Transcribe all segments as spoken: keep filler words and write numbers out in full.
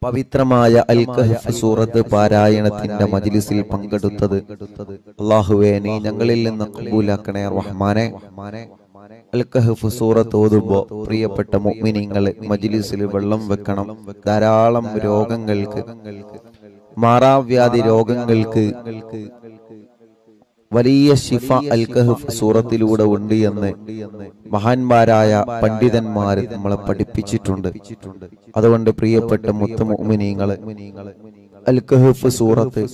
പവിത്രമായ അൽ കഹ്ഫ് സൂറത്ത് പാരായണത്തിന്റെ മജ്ലിസിൽ പങ്കെടുത്തത് അല്ലാഹുവേ നീ ഞങ്ങളിൽ നിന്ന് ഖബൂലാക്കണേ റഹ്മാനെ. അൽ കഹ്ഫ് സൂറത്ത് ഓതുമ്പോൾ പ്രിയപ്പെട്ട മുഅ്മിനീങ്ങളെ മജ്ലിസിൽ വെള്ളം വെക്കണം. ധാരാളം രോഗങ്ങൾക്ക്, മാറാവ്യാധി രോഗങ്ങൾക്ക് വലിയ ശിഫ അൽ കഹ്ഫ് സൂറത്തിലൂടെ ഉണ്ട് എന്ന് മഹാന്മാരായ പണ്ഡിതന്മാർ നമ്മളെ പഠിപ്പിച്ചിട്ടുണ്ട്. അതുകൊണ്ട് പ്രിയപ്പെട്ട മുത്ത മുഅ്മിനീങ്ങളെ അൽ കഹ്ഫ് സൂറത്ത്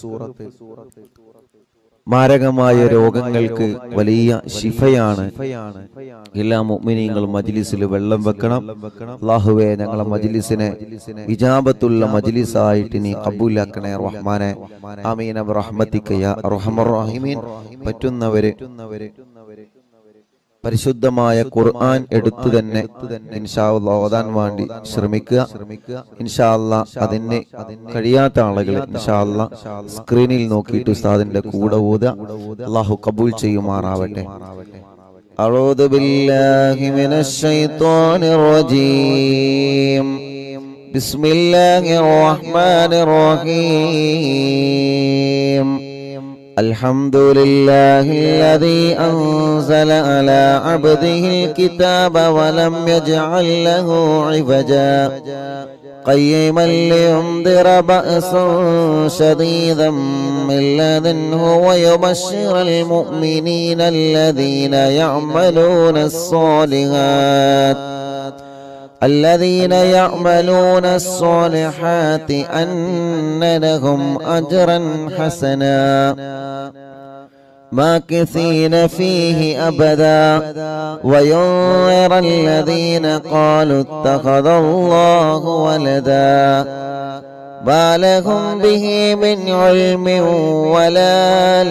മാരകമായ രോഗങ്ങൾക്ക് വലിയ ശിഫയാണ്. എല്ലാ മുഅ്മിനീങ്ങളും മജ്ലിസിൽ വെള്ളം വെക്കണം. അല്ലാഹുവേ ഞങ്ങളെ മജ്ലിസിനെ ഇജാബത്തുള്ള മജ്ലിസായിട്ട് നീ ഖബൂലാക്കണേ റഹ്മാനെ. ആമീൻ ബിറഹ്മതിക യാ അർഹമർ റഹീമീൻ. പറ്റുന്നവരെ പരിശുദ്ധമായ ഖുർആൻ എടുത്തു തന്നെ ഇൻഷാ അല്ലാഹ് ഓതാൻ വേണ്ടി ശ്രമിക്കുക. ഇൻഷാ അല്ലാഹ് അതിന് കഴിയാത്ത ആളുകൾ ഇൻഷാ അല്ലാഹ് സ്ക്രീനിൽ നോക്കിയിട്ട് ഉസ്താദിന്റെ കൂടെ ഓതുക. അല്ലാഹു ഖബൂൽ ചെയ്യുമാറാവട്ടെ. അഊദു ബില്ലാഹി മിനശ് ശൈത്വാനിർ റജീം. ബിസ്മില്ലാഹിർ റഹ്മാനിർ റഹീം. الحمد لله الذي أنزل على عبده الكتاب ولم يجعل له عوجا قيما لينذر بأسا شديدا من لدنه ويبشر المؤمنين الذين يعملون الصالحات الذين يعملون الصالحات أن لهم أجرا حسنا ماكثين فيه أبدا وينذر الذين قالوا اتخذ الله ولدا ما لهم به من علم ولا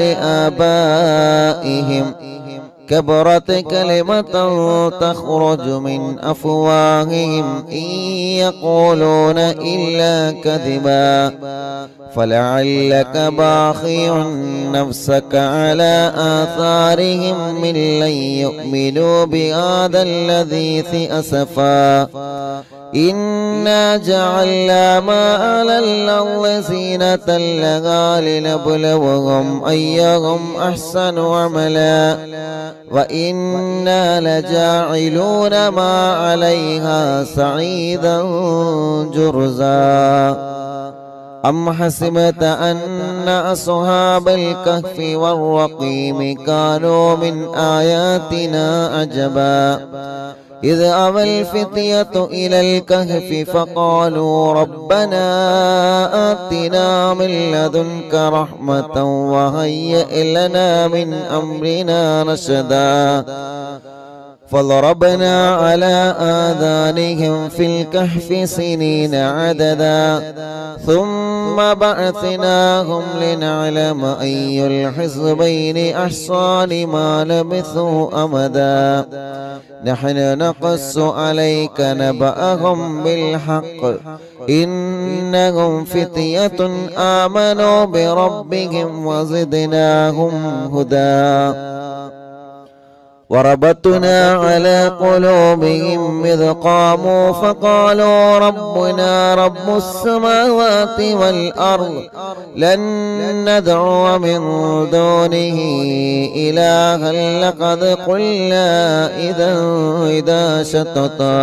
لآبائهم كبرت كلمة تخرج من أفواههم إن يقولون إلا كذبا فلعلك باخع نفسك على آثارهم من لن يؤمنوا بهذا الحديث أسفا إنا جعلنا ما على الأرض زينة لها لنبلوهم أيهم أحسن عملا وإنا لجاعلون ما عليها صعيدا جرزا أم حسبت أن أصحاب الكهف والرقيم كانوا من آياتنا عجبا إذ أوى الفتية إلى الكهف فقالوا ربنا آتنا من لدنك رحمة وهيئ لنا من أمرنا رشدا فضربنا على آذانهم في الكهف سنين عددا ثم بعثناهم لنعلم أي الحزبين أحصى لما لبثوا أمدا نحن نقص عليك نبأهم بالحق إنهم فتية آمنوا بربهم وزدناهم هدى وربطنا على قلوبهم إذ قاموا فقالوا ربنا رب السماوات والأرض لن ندعو من دونه إلها لقد قلنا إذا إذا شططا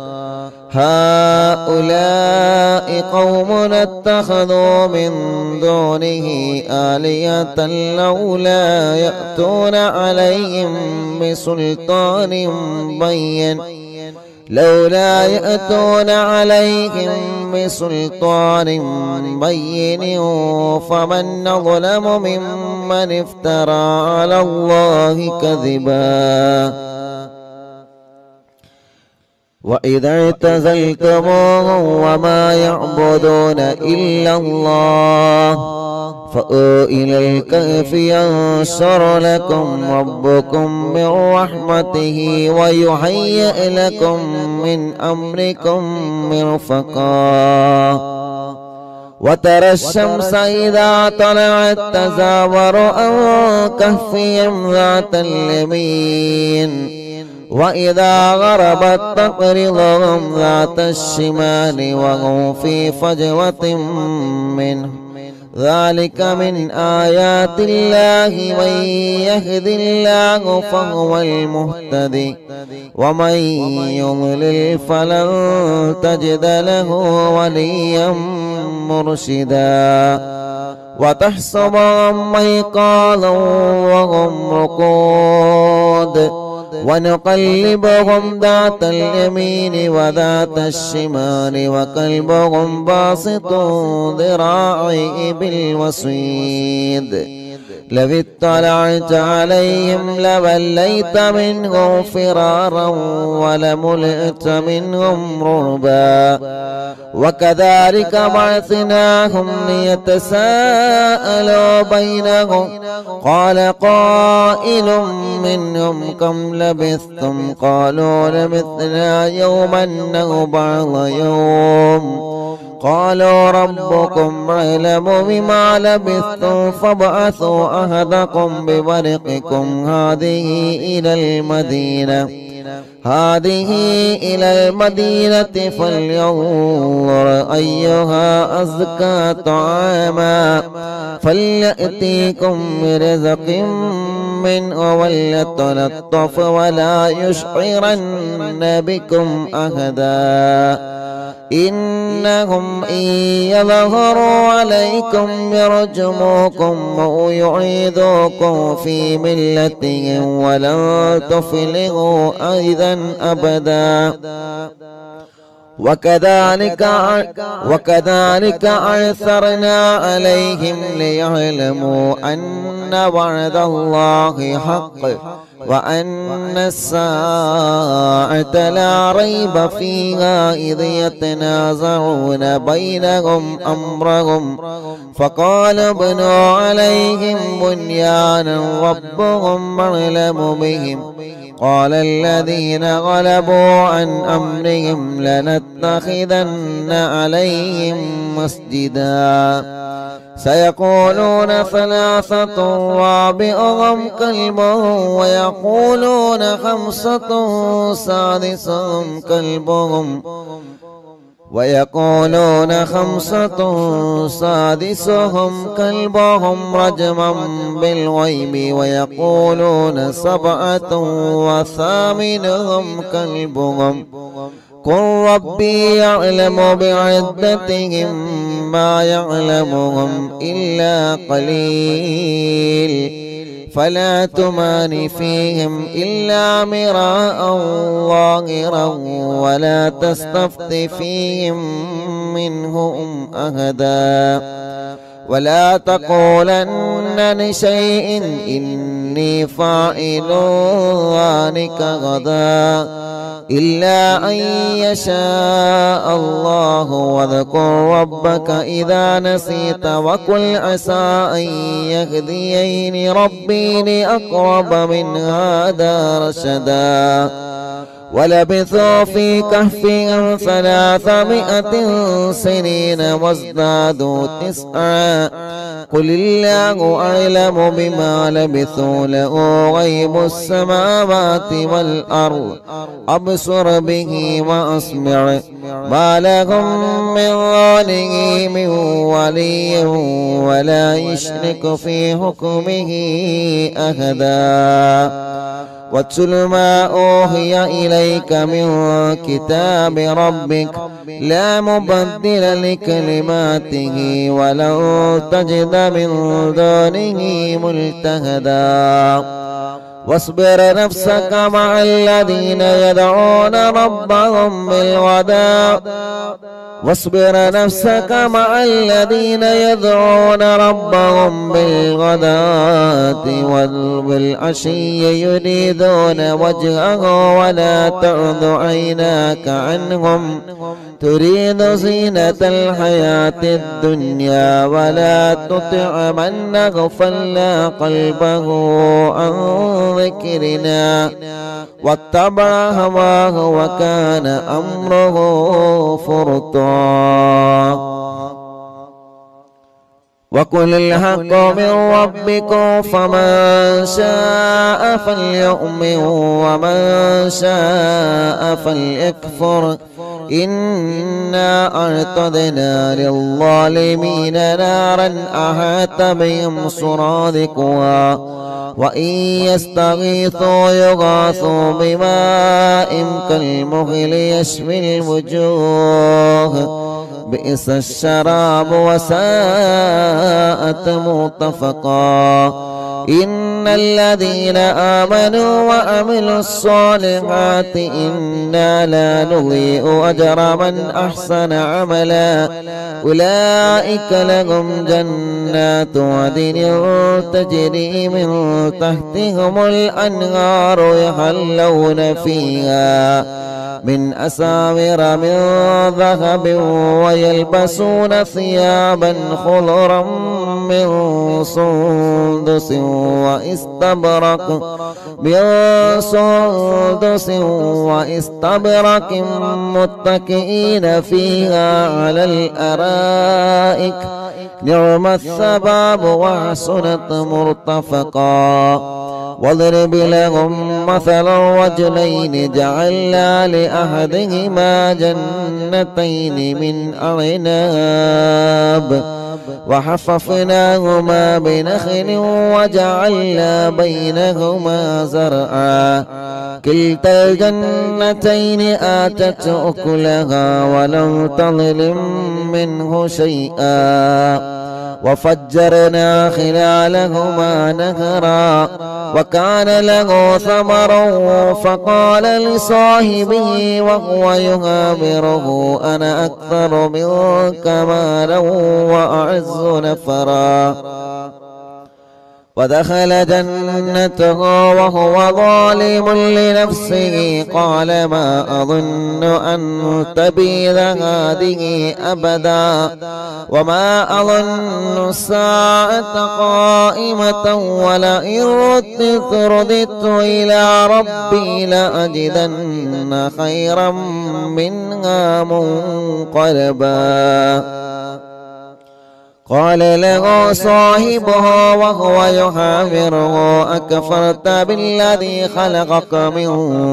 هؤلاء قومنا اتخذوا من دونه آلهة لولا يأتون عليهم بسلطان بين لولا يأتون عليهم بسلطان بين فمن أظلم ممن افترى على الله كذبا وإذا اعتزلتموهم وما يعبدون إلا الله فأووا إلى الكهف ينشر لكم ربكم من رحمته ويهيئ لكم من أمركم مرفقا وترى الشمس إذا طلعت تزاور عن كهفهم ذات اليمين وإذا غربت تقرضهم ذات الشمال وهم في فجوة منه ذلك من آيات الله من يهد الله فهو المهتدي ومن يضلل فلن تجد له وليا مرشدا وتحسبهم أيقاظا وهم رقود ونقلبهم ذات اليمين وذات الشمال وكلبهم باسط ذراعيه بالوصيد لو اطلعت عليهم لوليت منهم فرارا ولملئت منهم رعبا وكذلك بعثناهم ليتساءلوا بينهم قال قائل منهم كم لبثتم قالوا لبثنا يوما أو بعض يوم قالوا ربكم أعلم بما لبثتم فابعثوا أحدكم بورقكم هذه إلى المدينة هذه إلى المدينة فلينظر أيها أزكى طعاما فليأتيكم برزق منه وليتلطف ولا يشعرن بكم أحدا إنهم إن يظهروا عليكم يرجموكم أو يعيدوكم في ملتهم ولن تفلحوا أيضا أبدا وكذلك وكذلك أعثرنا عليهم ليعلموا أن وعد الله حق وأن الساعة لا ريب فيها إذ يتنازعون بينهم أمرهم فقال ابنوا عليهم بنيانا ربهم أعلم بهم قال الذين غلبوا عن أمرهم لنتخذن عليهم مسجدا سيقولون ثلاثة رابعهم كلبهم ويقولون خمسة سادسهم كلبهم ويقولون خمسة سادسهم كلبهم رجما بالغيب ويقولون سبعة وثامنهم كلبهم قل ربي يعلم بعدتهم ما يعلمهم إلا قليل فلا تمار فيهم إلا مراء ظاهرا ولا تستفت فيهم منهم أحدا ولا تقولن لشيء إني فاعل ذلك غدا إلا أن يشاء الله واذكر ربك إذا نسيت وقل عسى أن يهديني ربي لأقرب من هذا رشدا ولبثوا في كهفهم ثلاثمائة سنين وازدادوا تسعا قل الله أعلم بما لبثوا له غيب السماوات والأرض أبصر به وأسمع ما لهم من دونه من ولي ولا يشرك في حكمه أحدا واتل ما أوحي إليك من كتاب ربك لا مبدل لكلماته ولن تجد من دونه ملتهدا واصبر نفسك مع الذين يدعون ربهم بالغداة واصبر نفسك مع الذين يدعون ربهم بالغداة والعشي يريدون وجهه ولا تعد عيناك عنهم تريد زينة الحياة الدنيا ولا تطع من أغفلنا قلبه عن ذكرنا واتبع هواه وكان أمره فرطا وقل الحق من ربكم فمن شاء فليؤمن ومن شاء فليكفر إنا أعتدنا للظالمين نارا أحاط بهم سرادقها وإن يستغيثوا يغاثوا بماء كالمهل يشوي الوجوه بئس الشراب وساءت مرتفقا إن الذين آمنوا وعملوا الصالحات إنا لا نضيع أجر من أحسن عملا أولئك لهم جنات عدن تجري من تحتهم الأنهار يحلون فيها من أساور من ذهب ويلبسون ثيابا خضرا من سندس واستبرق من سندس واستبرق متكئين فيها على الأرائك نعم الثواب وحسنت مرتفقا واضرب لهم مثل الرجلين جعلنا لأحدهما جنتين من أعناب وحففناهما بنخل وجعلنا بينهما زرعا كلتا الجنتين آتت أكلها ولم تظلم منه شيئا وفجرنا خلالهما نهرا وكان له ثمر فقال لصاحبه وهو يهابره أنا أكثر منك مالا وأعز نفرا ودخل جنته وهو ظالم لنفسه قال ما أظن أن تبيد هذه أبدا وما أظن الساعة قائمة ولئن رددت رددت إلى ربي لأجدن خيرا منها منقلبا قال له صاحبه وهو يحاوره أكفرت بالذي خلقك من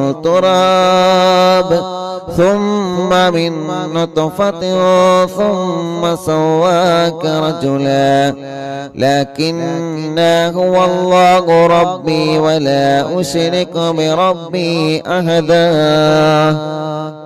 تراب ثم من نطفة ثم سواك رجلا لكن هو الله ربي ولا أشرك بربي أحدا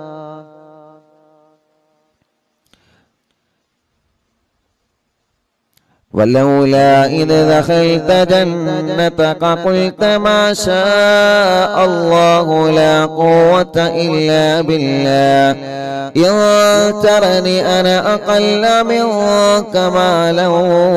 ولولا إذ دخلت جنتك قلت ما شاء الله لا قوة إلا بالله إن ترني أنا أقل منك مالا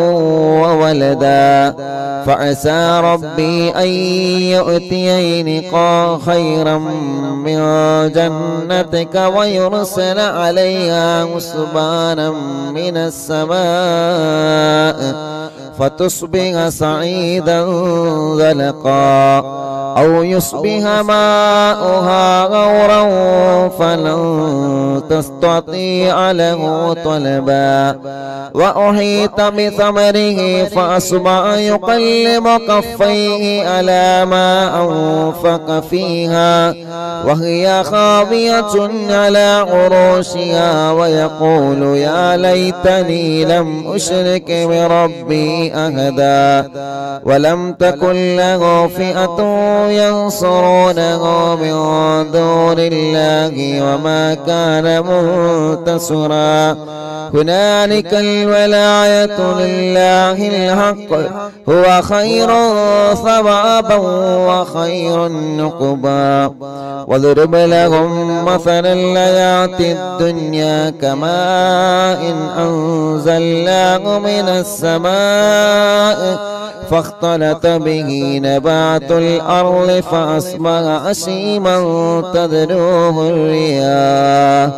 وولدا فعسى ربي أن يؤتيني خيرا من جنتك ويرسل عليها حسبانا من السماء فتصبح صعيدا زلقا أو يصبح ماؤها غورا فلن تستطيع له طلبا وأحيط بثمره فأصبح يقلب كفيه على ما أنفق فيها وهي خاوية على عروشها ويقول يا ليتني لم أشرك بربي أحدا ولم تكن له فئة ينصرونه من دون الله وما كان منتصرا هنالك الولاية لله الحق هو خير ثوابا وخير نقبا واضرب لهم مثل الحياة الدنيا كماء أنزلناه من السماء فاختلط به نبات الأرض فأصبح هشيما تذروه الرياح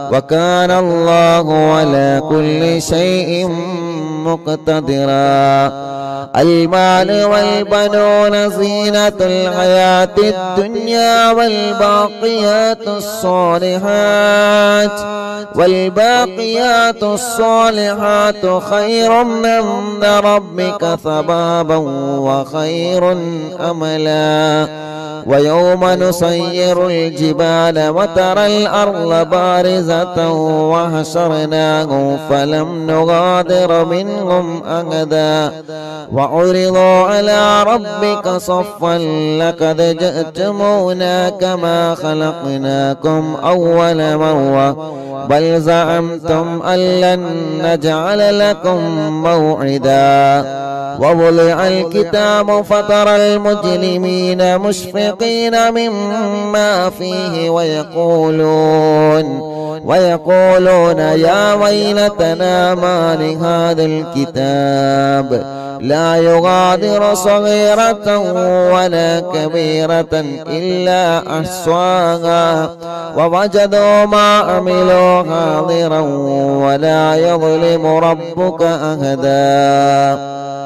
وكان الله على كل شيء مقتدرا. المال والبنون زينة الحياة الدنيا والباقيات الصالحات والباقيات الصالحات خير عند ربك ثوابا وخير أملا. ويوم نسير الجبال وترى الأرض بارزة وحشرناهم فلم نغادر منهم أحدا وعرضوا على ربك صفا لقد جئتمونا كما خلقناكم أول مرة بل زعمتم أن لن نجعل لكم موعدا. ووضع الكتاب فترى المجرمين مشفقين مما فيه ويقولون ويقولون يا ويلتنا ما لهذا الكتاب لا يغادر صغيرة ولا كبيرة إلا أحصاها ووجدوا ما عملوا حاضرا ولا يظلم ربك أحدا.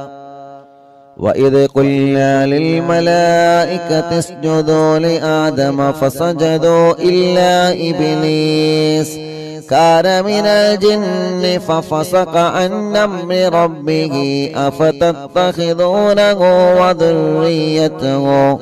وإذ قلنا للملائكة اسجدوا لآدم فسجدوا إلا إبليس كان من الجن ففسق عن أمر ربه أفتتخذونه وذريته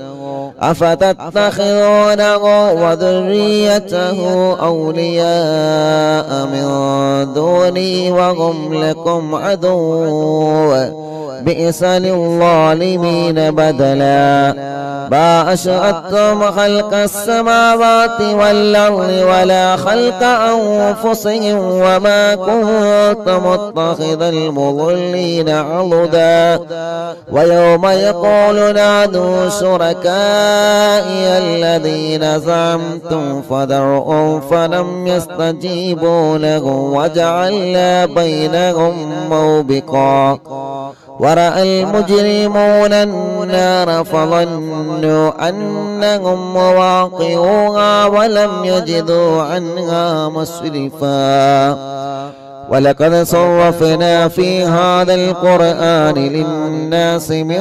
أفتتخذونه وذريته أولياء من دوني وهم لكم عدو بئس للظالمين بدلا. ما أشهدتم خلق السماوات والأرض ولا خلق أنفسهم وما كنت متخذ المضلين عضدا. ويوم يقول نادوا شركائي الذين زعمتم فدعوهم فلم يستجيبوا لهم وجعلنا بينهم موبقا. ورأى المجرمون النار فظنوا أنهم مواقعوها ولم يجدوا عنها مصرفا. ولقد صرفنا في هذا القرآن للناس من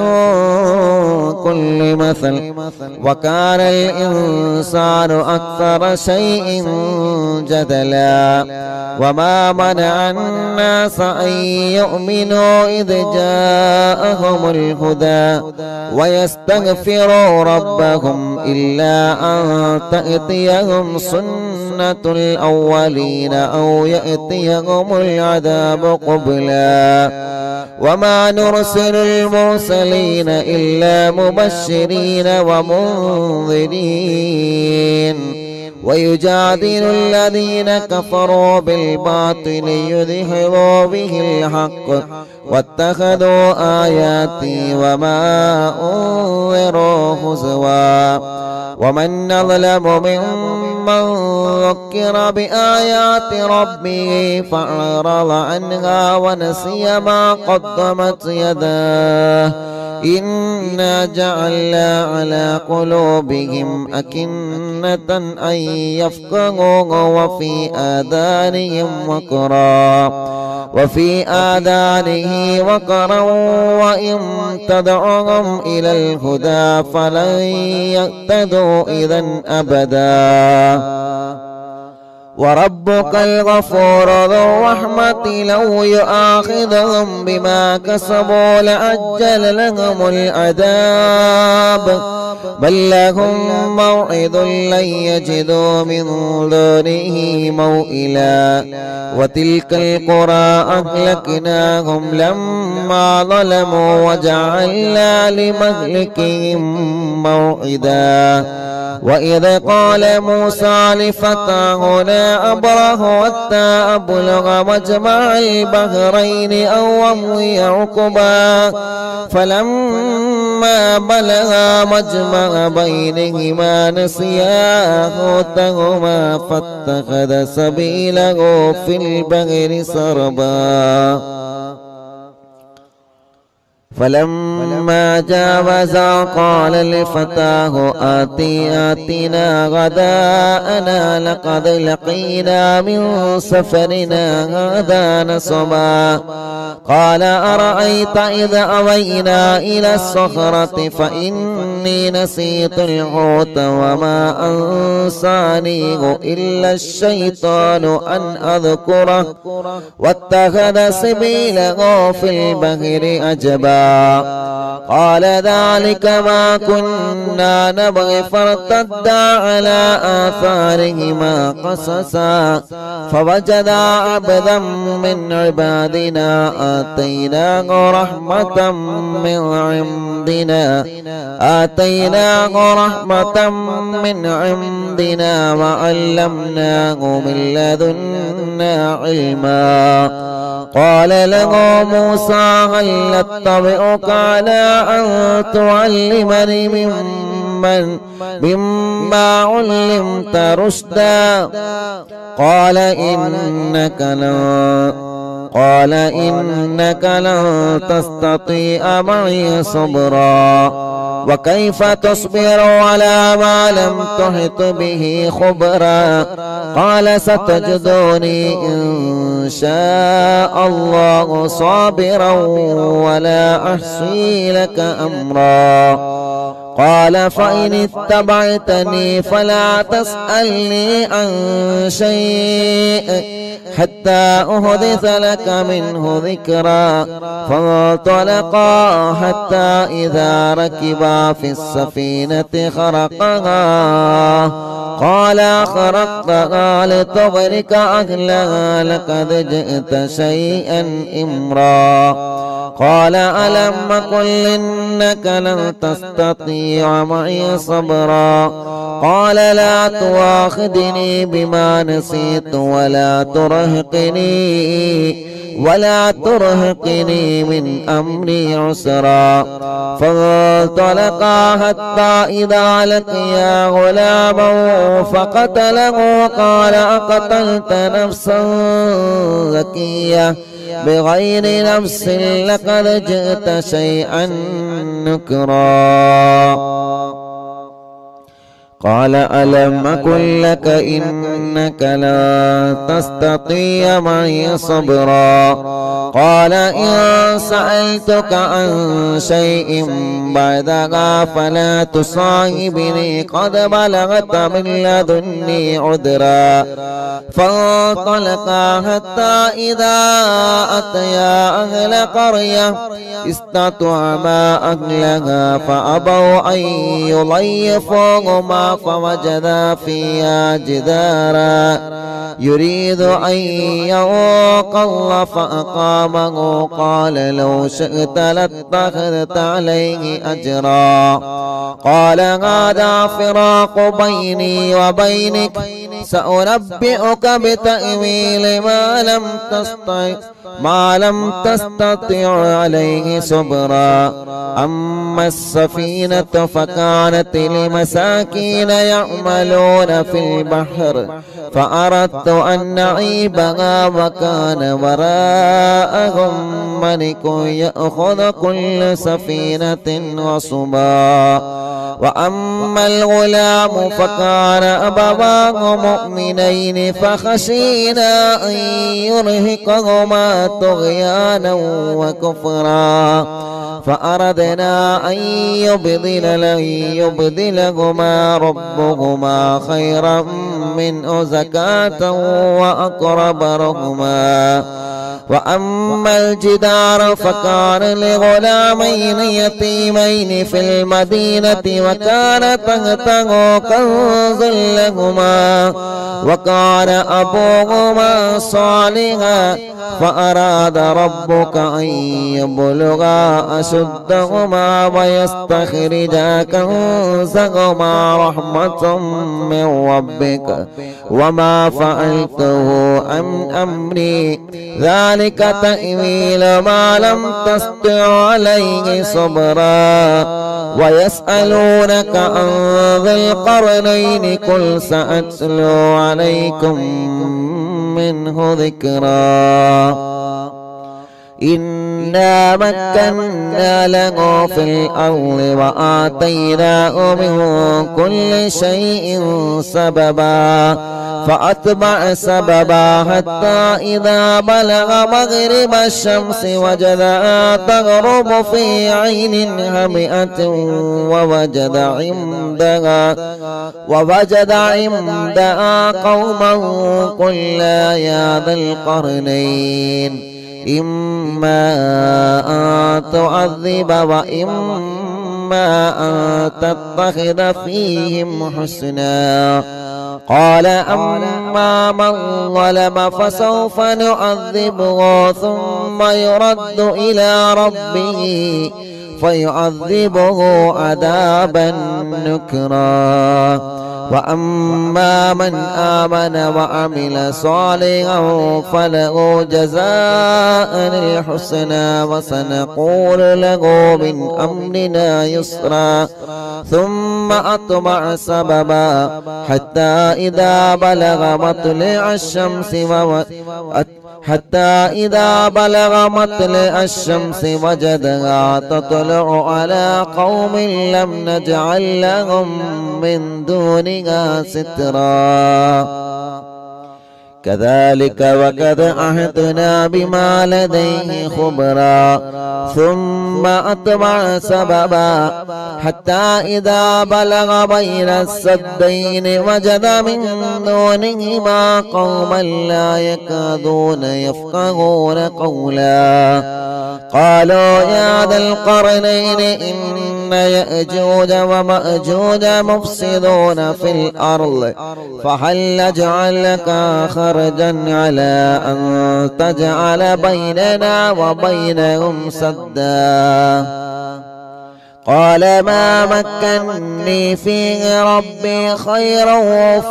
كل مثل وكان الإنسان أكثر شيء جدلا. وما منع الناس أن يؤمنوا إذ جاءهم الهدى ويستغفروا ربهم إلا أن تأتيهم سنة الأولين أو يأتيهم العذاب قبلا. وما نرسل المرسلين إلا مبشرين ومنذرين ويجادل الذين كفروا بالباطل ليدحضوا به الحق واتخذوا آياتي وما أنذروا هزوا. ومن أظلم ممن ذكر بآيات ربه فأعرض عنها ونسي ما قدمت يداه إنا جعلنا على قلوبهم أكنة أن يفقهوا وفي آذانهم وقرا وفي آذانه وقرا وإن تدعوهم إلى الهدى فلن يهتدوا إذا أبدا. وربك الغفور ذو الرحمة لو يؤاخذهم بما كسبوا لعجل لهم العذاب بل لهم موعد لن يجدوا من دونه موئلا. وتلك القرى أهلكناهم لما ظلموا وجعلنا لمهلكهم موعدا. وإذ قال موسى لفتاه لا أبره حتى أبلغ مجمع البحرين أو أمضي حقبا فلما بلغا مجمع بينهما نسيا حوتهما فاتخذ سبيله في البحر سربا. فلما جاوزا قال لفتاه آتي آتنا غداءنا لقد لقينا من سفرنا هذا نصبا قال أرأيت إذا أوينا إلى الصخرة فإني نسيت الحوت وما أنسانيه إلا الشيطان أن أذكره واتخذ سبيله في البحر أجبا قال ذلك ما كنا نبغي فارتدا على آثارهما قصصا فوجدا عبدا من عبادنا آتيناه رحمة من عندنا آتيناه رحمة من عندنا وعلمناه من لدنا علما قال له موسى هل أتبعك على أن تعلمني ممن مما علمت رشدا قال إنك لن قال إنك لن تستطيع معي صبرا وكيف تصبر على ما لم تحط به خبرا قال ستجدوني إن شاء الله صابرا ولا أحصي لك أمرا قال فإن اتبعتني فلا تسألني عن شيء حتى أحدث لك منه ذكرا فانطلقا حتى إذا ركبا في السفينة خرقها قال خرقتها لتغرق أهلها لقد جئت شيئا إمرا قال ألم قل إنك لن تستطيع معي صبرا قال لا تواخذني بما نسيت ولا ترهقني ولا ترهقني من أمري عسرا فانطلقا حتى إذا لقيا غلاما فقتله قال أقتلت نفسا زكية بغير نفس لقد جئت شيئا نكرا قال ألم أقل لك إنك لا تستطيع معي صبرا قال إن سألتك عن شيء بعدها فلا تصاحبني قد بلغت من لدني عذرا فانطلقا حتى إذا أتيا أهل قرية استطعما أهلها فأبوا أن يضيفوهما فوجدا فيها جدارا يريد أن ينقض فأقامه قال لو شئت لاتخذت عليه أجرا قال هذا فراق بيني وبينك سأنبئك بتأويل ما لم تستطع ما لم تستطع عليه صبرا أما السفينة فكانت لمساكين يعملون في البحر فأردت أن نعيبها وكان وراءهم ملك يأخذ كل سفينة غصبا وأما الغلام فكان أبواه مؤمنين فخشينا أن يرهقهما طغيانا وكفرا فأردنا أن يبدل يبدلهما ربهما خيرا منه زكاة وأقرب رحما وأما الجدار فكان لغلامين يتيمين في المدينة وكان تحته كنز لهما وكان أبوهما صالحا فأراد ربك أن يبلغا أشدهما ويستخرجا كنزهما رحمة من ربك وما فعلته عن أمري ذلك تأويل ما لم تستطع عليه صبرا ويسألونك عن ذي القرنين قل سأتلو عليكم منه ذكرا إنا مكنا له في الأرض وآتيناه من كل شيء سببا فأتبع سببا حتى إذا بلغ مغرب الشمس وجدها تغرب في عين هامئة ووجد عندها ووجد عندها قوما قلنا يا ذا القرنين إما أن تعذب وإما أن تتخذ فيهم حسنا قال أما من ظلم فسوف نعذبه ثم يرد إلى ربه فيعذبه عذابا نكرا وأما من آمن وعمل صالحا فله جزاء الحسنى وسنقول له من أمرنا يسرا ثم أتبع سببا حتى إذا بلغ مطلع الشمس و حتى إذا بلغ مطلع الشمس وجدها تطلع على قوم لم نجعل لهم من دونها سترا كذلك وقد عهدنا بما لديه خبرا ثم أتبع سببا حتى إذا بلغ بين السدين وجد من دونهما قوما لا يكادون يفقهون قولا قالوا يا ذا القرنين إن يأجوج ومأجوج مفسدون في الأرض فهل نجعل لك خرجا على أن تجعل بيننا وبينهم سدا قال ما مكنني فيه ربي خيرا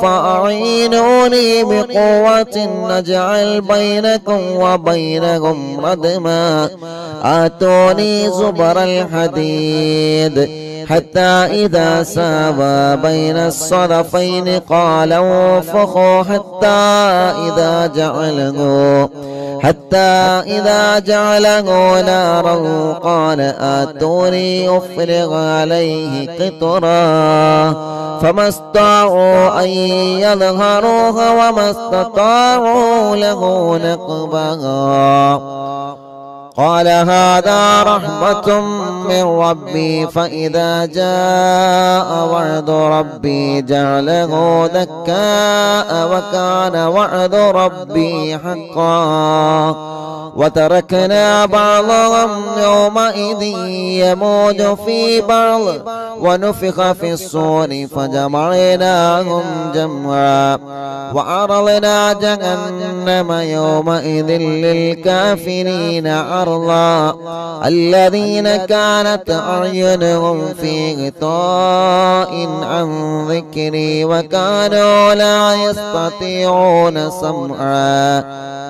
فأعينوني بقوة نجعل بينكم وبينهم ردما آتوني زبر الحديد حتى إذا ساوى بين الصدفين قال انفخوا حتى إذا جعله حتى إذا جعله نارا قال آتوني أفرغ عليه قطرا فما استطاعوا أن يظهروها وما استطاعوا له نقبا قال هذا رحمة من ربي فإذا جاء وعد ربي جعله دكاء وكان وعد ربي حقا وتركنا بعضهم يومئذ يموج في بعض ونفخ في الصور فجمعناهم جمعا وعرضنا جهنم يومئذ للكافرين عرضا الذين كانت أعينهم في غطاء عن ذكري وكانوا لا يستطيعون سمعا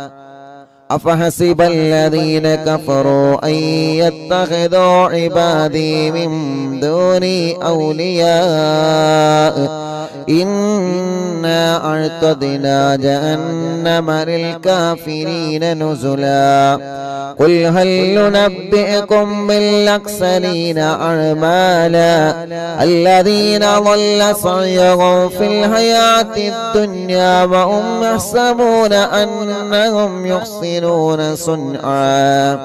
أفحسب الذين كفروا أن يتخذوا عبادي من دوني أولياء إنا أعتدنا جهنم للكافرين نزلا قل هل ننبئكم بالأخسرين أعمالا الذين ضل سعيهم في الحياة الدنيا وهم يحسبون أنهم يحسنون صنعا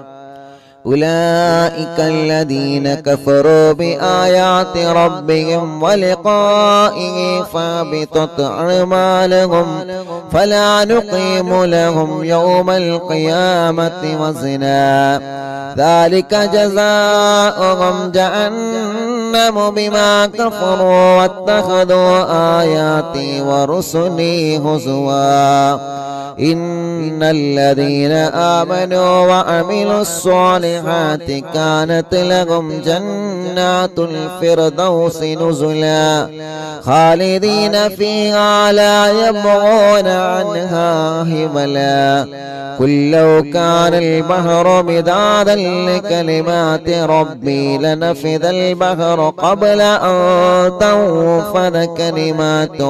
أولئك الذين كفروا بآيات ربهم ولقائه فابطت أعمالهم فلا نقيم لهم يوم القيامة وزنا ذلك جزاؤهم جهنم بما كفروا واتخذوا آياتي ورسلي هزوا إن الذين آمنوا وعملوا الصالحات كانت لهم جنات الفردوس نزلا خالدين فيها لا يبغون عنها حولا قل لو كان البحر مدادا لكلمات ربي لنفذ البحر قبل أن تنفذ كلمات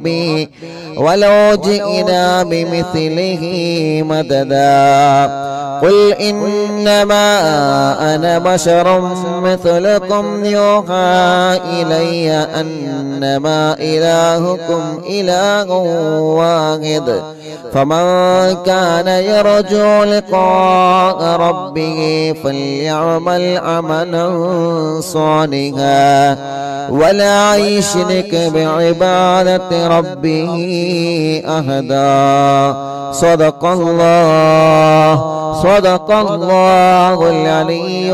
ربي ولو جئنا بمثله مددا قل إنما أنا بشر مثلكم يوحى إلي أنما إلهكم إله واحد فمن كان يرجو لقاء ربه فليعمل عملا صالحا ولا يشرك بعبادة ربه أحدا صدق الله صدق الله العلي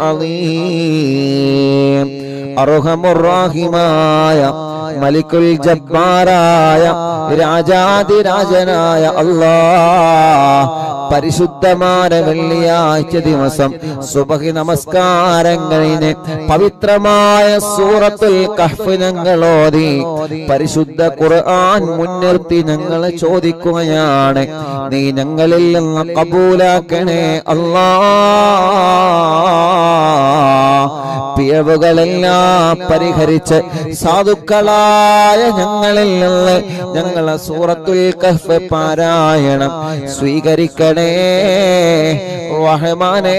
العظيم أرحم الراحمين മലിക്കുൽ ജബ്ബാറായ രാജാതിരാജനായ അല്ലാഹ് പരിശുദ്ധമായ വെള്ളിയാഴ്ച ദിവസം സുബഹി നമസ്കാരം കഴിഞ്ഞ് പവിത്രമായ സൂറത്തുൽ കഹ്ഫ് ഞങ്ങൾ ഓതി പരിശുദ്ധ ഖുർആൻ മുൻനിർത്തി ഞങ്ങൾ ചോദിക്കുകയാണ് നീ ഞങ്ങളിൽ നിന്ന് കബൂലാക്കണേ അല്ലാഹ് പിഴവുകളെല്ലാം പരിഹരിച്ച് സാധുക്കളായ ഞങ്ങളിൽ നിന്ന് ഞങ്ങളെ സൂറത്തുൽ കഹ്ഫ് പാരായണം സ്വീകരിക്കണേ റഹ്മാനേ.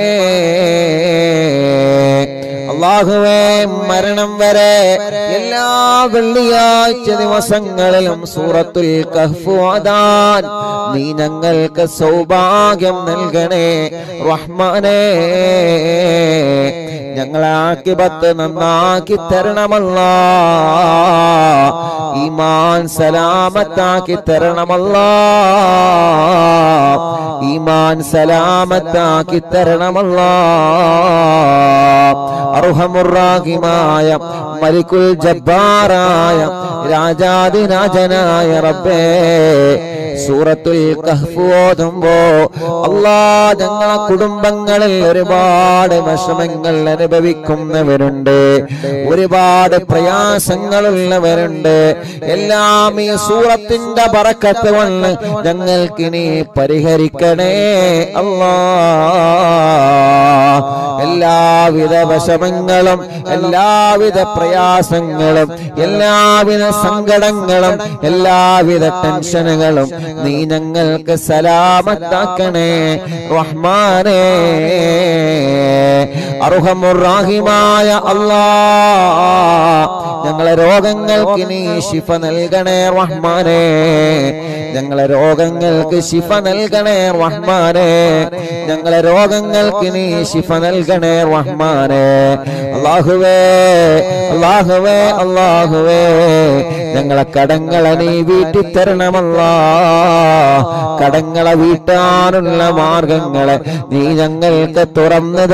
അല്ലാഹുവേ, മരണം വരെ എല്ലാ വെള്ളിയാഴ്ച ദിവസങ്ങളിലും സൂറത്തുൽ കഹ്ഫ് ഓതാൻ നീ ഞങ്ങൾക്ക് സൗഭാഗ്യം നൽകണേ റഹ്മാനേ. ഞങ്ങളെ ആഖിബത്ത് നന്നാക്കി തരണമല്ലാഹ്, ഈമാൻ സലാമത്താക്കി തരണമല്ലാഹ്, ഈമാൻ സലാമത്താക്കി തരണമല്ലാഹ്. അർഹമുർ-റാഹിമായ മലിക്കുൽ ജബ്ബാറായ രാജാതിരാജനായ റബ്ബേ, സൂറത്തുൽ കഹ്ഫ് ഓതുമ്പോ അല്ലാഹ് ഞങ്ങളെ കുടുംബങ്ങളിൽ ഒരുപാട് വിഷമങ്ങൾ അനുഭവിക്കുന്നവരുണ്ട്, ഒരുപാട് പ്രയാസങ്ങളുള്ളവരുണ്ട്. എല്ലാം ഈ സൂറത്തിന്റെ ബറക്കത്ത് കൊണ്ട് ഞങ്ങൾക്ക് നീ പരിഹരിക്കണേ അല്ലാഹ്. എല്ലാവിധ വിഷമങ്ങളും എല്ലാവിധ പ്രയാസങ്ങളും എല്ലാവിധ സങ്കടങ്ങളും എല്ലാവിധ ടെൻഷനുകളും നീ ഞങ്ങൾക്ക് സലാമത്താക്കണേ റഹ്മാനേ. അർഹമുർ-റാഹിമായ അല്ലാഹ്, ഞങ്ങളെ രോഗങ്ങൾക്ക് നീ ശിഫ നൽകണേ റഹ്മാനേ. ഞങ്ങളെ രോഗങ്ങൾക്ക് ശിഫ നൽകണേ റഹ്മാനേ. ഞങ്ങളെ രോഗങ്ങൾക്ക് നീ ശിഫ നൽകണേ റഹ്മാനേ. അല്ലാഹുവേ അല്ലാഹുവേ അല്ലാഹുവേ, ഞങ്ങളെ കടങ്ങളെ നീ വീട്ടിത്തരണമല്ലാഹ്. കടങ്ങളെ വീട്ടാനുള്ള മാർഗങ്ങളെ നീ ഞങ്ങൾക്ക് തുറന്നു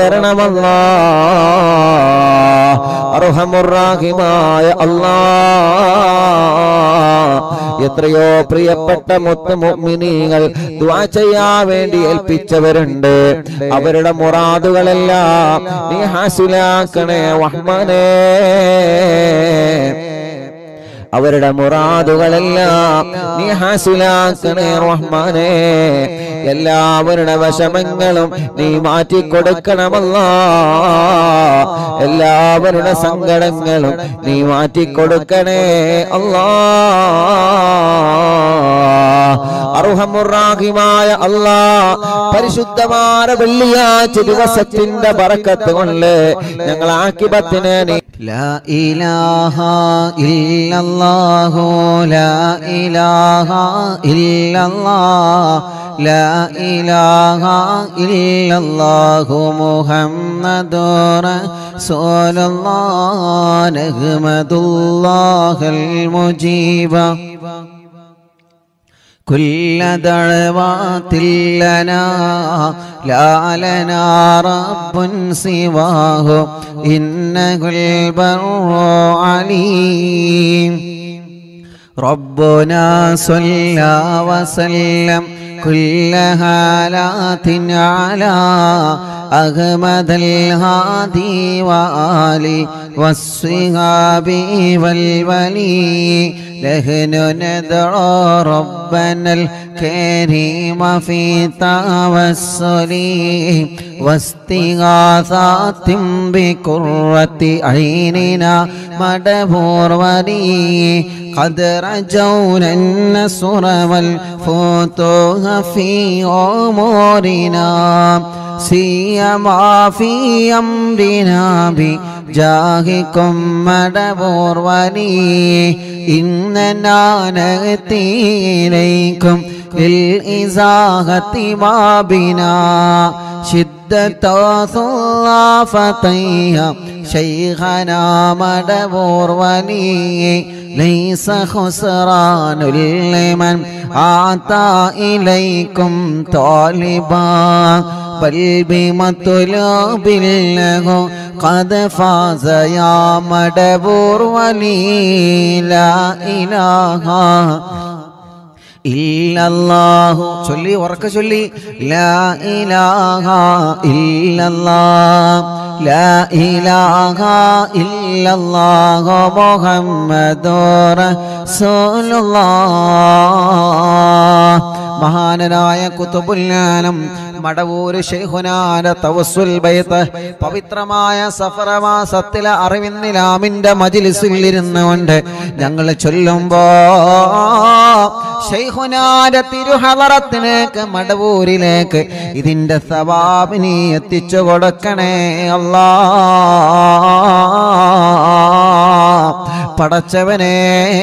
തരണമല്ലാഹ്. അർഹമുർ-റാഹിമായ അല്ലാഹ്, എത്രയോ പ്രിയപ്പെട്ട മുത്ത് മുഅ്മിനീങ്ങൾ ദുആ ചെയ്യാൻ വേണ്ടി ഏൽപ്പിച്ചവരുണ്ട്. അവരുടെ മുറാദുകളെല്ലാം നീ ഹാസിലാക്കണേ റഹ്മാനേ. അവരുടെ മുറാദുകളെല്ലാം നീ ഹാസിലാക്കണേ റഹ്മാനേ. എല്ലാവരുടെ വിഷമങ്ങളും നീ മാറ്റിക്കൊടുക്കണമല്ലാഹ്. എല്ലാവരുടെ സങ്കടങ്ങളും നീ മാറ്റിക്കൊടുക്കണേ അല്ലാഹ്. അർഹമുർ-റാഹിമായ അല്ലാഹ്, പരിശുദ്ധമായ വെള്ളിയാഴ്ച ദിവസത്തിന്റെ ബറക്കത്ത് കൊണ്ട് ഞങ്ങൾ ആഖിബത്തിനെ നീ ലാ ഇലാഹ ഇല്ലല്ലാഹു ലാ ഇലാഹ ഇല്ലല്ലാഹ് ലാ ഇലാഹ ഇല്ലല്ലാഹു മുഹമ്മദുർ റസൂലുള്ളാഹ് നഹ്മദുല്ലാഹൽ മുജീബ كل دعوات لنا لا لنا رب سواه إنه البر عليم ربنا صلى وسلم كل حالات على أحمد الهادي وآله والصحاب والولي نحن ندعو ربنا الكريم في توسل واستغاثات بقرة عيننا مدبور ولي قد رجونا النصر والفتوح في أمورنا سيما في أمرنا بجاهكم مدبور ولي إننا نأتي إليكم للإزاغة ما بنا شدة ثلافتيها شيخنا مدبور ولي ليس خسران لمن أعطى إليكم طالبا بل بمطلوب له قد فاز يا مدبور ولي لا إله ഇല്ലല്ലാഹു ചൊല്ലി ഉറക്കെ ചൊല്ലി ലാ ഇലാഹ ഇല്ലല്ലാഹ് ലാ ഇലാഹ ഇല്ലല്ലാഹു മുഹമ്മദുർ റസൂലുള്ളാഹ്. മഹാനായ ഖുതുബുൽ ആലം മടവൂർ ശൈഖുനാന്റെ തവസ്സുൽ ബൈത്ത് പവിത്രമായ സഫർ മാസത്തിലെ അറിവിന്നിലാമിന്റെ മജ്ലിസിൽ ഇരുന്നുകൊണ്ട് ഞങ്ങൾ ചൊല്ലുമ്പോ ശൈഖുനാന്റെ തിരുഹളറത്തിലേക്ക് മടവൂരിലേക്ക് ഇതിന്റെ സവാബിനെ എത്തിച്ചു കൊടുക്കണേ അല്ലാ. പടച്ചവനെ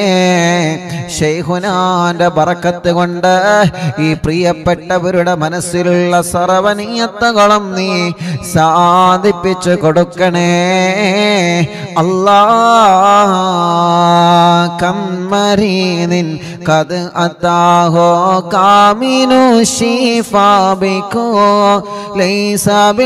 ശൈഖുനാന്റെ ബറക്കത്ത് കൊണ്ട് ഈ പ്രിയപ്പെട്ടവരുടെ മനസ്സിലുള്ള സർവനീയത്തുകളും നീ സാധിപ്പിച്ചു കൊടുക്കണേ അല്ലാ. കമ്മരീനിൻ കത് അതാഹോ കാമിനു ശിഫാബികോ ലൈസ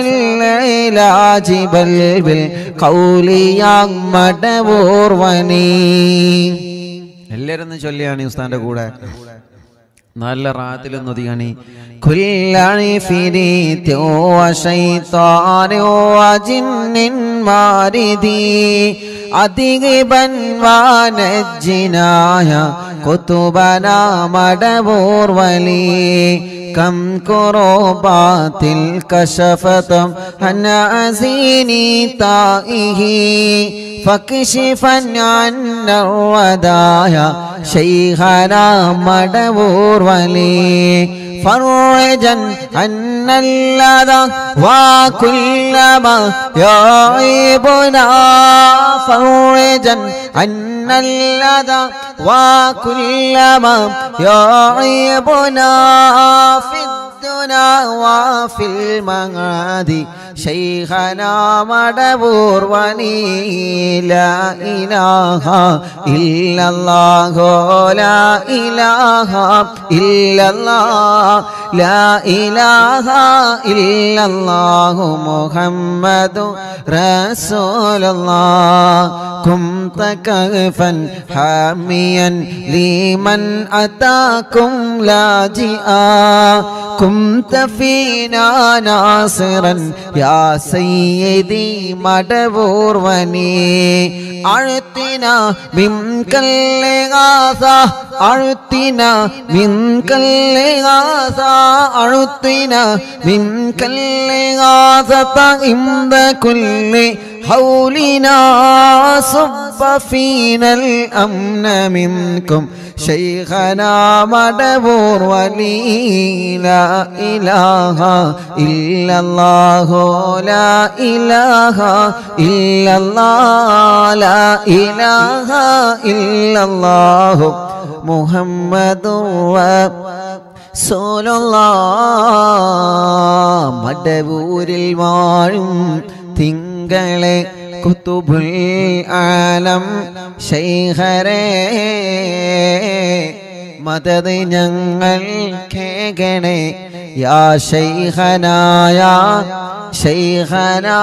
ബിൽഇലാജി ബൽ ബിൽ ഖൗലിയാം മടവൂർവനി. എല്ലാവരും ചൊല്ലിയാണ് ഉസ്താന്റെ കൂടെ നല്ല റാത്തിൽ നദിയാണ്. കുല്ലി ഫിരീതി വശൈത്താനി വജിന്നിൻ മാരിദി അദിഗബൻ വനജ്ജിനായ കുതുബനാ മടവൂർ വലി كم كروبات الكشفت عن أزيني تائه فاكشفا عنا الودايا شيخنا مدبور ولي فرجا عن اللذى وكل ما يعيبنا فرجا عن اللذى وكل ما يعيبنا في الدنيا وفي المعاد شيخنا مدبور ولي لا إله إلا الله لا إله إلا الله لا إله إلا الله محمد رسول الله كنت كهفا حاميا لمن أتاكم لاجئا كنت فينا ناصرا يا سيدي مدبور وني أعطنا منك الإغاثة أعطنا منك الإغاثة أعطنا منك الإغاثة عند كل حولنا صب فينا الأمن منكم شيخنا مدبور ولي لا إله إلا الله لا إله إلا الله لا إله إلا الله محمد رسول الله. മടവൂരിൽ വാഴും തിങ്കളെ കുതുബുൽ ആലം ശൈഖരേ മദദ് ഞങ്ങൾ കേകണേ യാ ശൈഖനാ യാ ശൈഖനാ.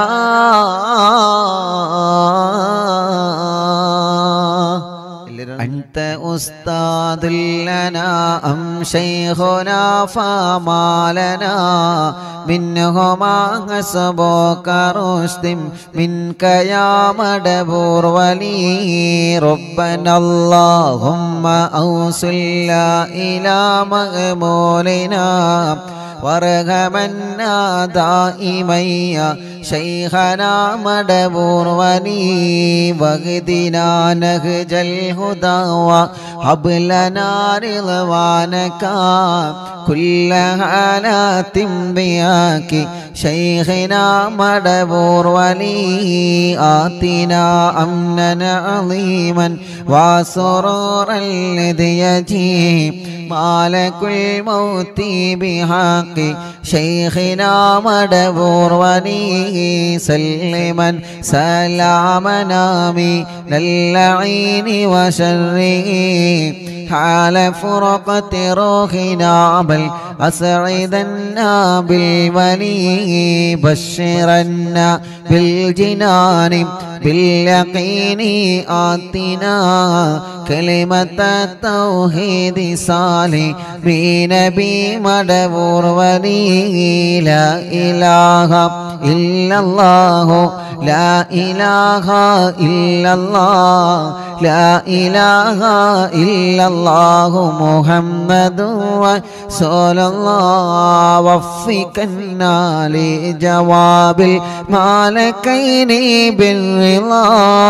أنت أستاذ لنا أم شيخنا فما لنا منهما حسبك رشد منك يا مدبور ولي ربنا اللهم أوصلنا إلى مغمولنا وارحمنا دائما شيخنا مدبور ولي واهدنا نهج الهدى وهب لنا رضوانك كل حالات بياك شيخنا مدبور ولي آتنا أمنا عظيما وسرورا الذي يجيب مالك الموت بحق شيخنا مدبور ولي سلما سلامنا من اللعين وشره حال فرقة روحنا بل أسعدنا بالولي بشرنا بالجنان باليقين آتنا كلمة التوحيد صالح بنبي مدبور ولي لا إله إلا الله لا إله إلا الله لا إله إلا الله محمد رسول الله وفقنا لجواب الملكين بالرضا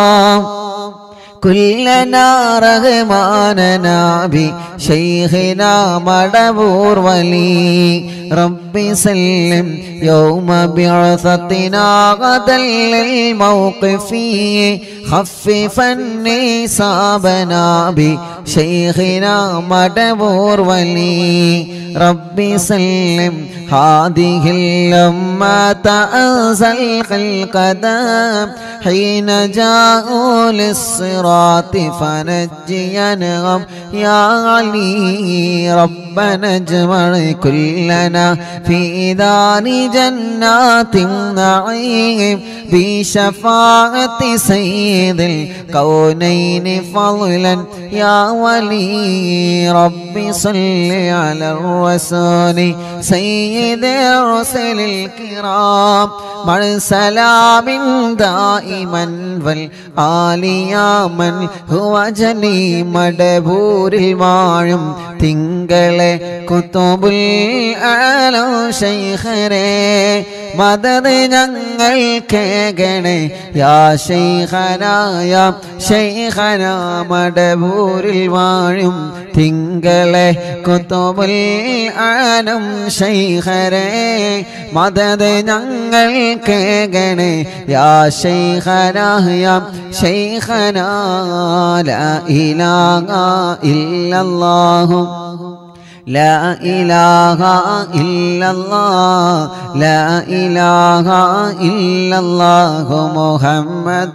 كلنا رغماننا بشيخنا مدبور ولي ربي سلم يوم بعثتنا غدا للموقف خففا نصابنا بشيخنا مدبور ولي ربي سلم هذه الأمة أنزل القدم حين جاءوا للصراط فنجينهم يا علي ربنا اجمع كلنا في دار جنات النعيم بشفاعة سيد الكونين فضلا يا ولي ربي صل على الرسول سيد الرسل الكرام مع سلام دائما والآل يا من هو جني مدبور المعلم തിങ്കളെ കുത്തുബുൽ ആലം ശൈഖരേ മദദ് ഞങ്ങൾ കേകണേ യാ ശൈഖനാ യാ ശൈഖനാ മടബൂരിൽ വാഴും തിങ്കളെ കുത്തുബുൽ ആലം ശൈഖരേ മദദ് ഞങ്ങൾ കേകണേ യാ ശൈഖനാ യാ ശൈഖനാ ലാ ഇലാഹ ഇല്ലല്ലാഹു لا إله إلا الله لا إله إلا الله محمد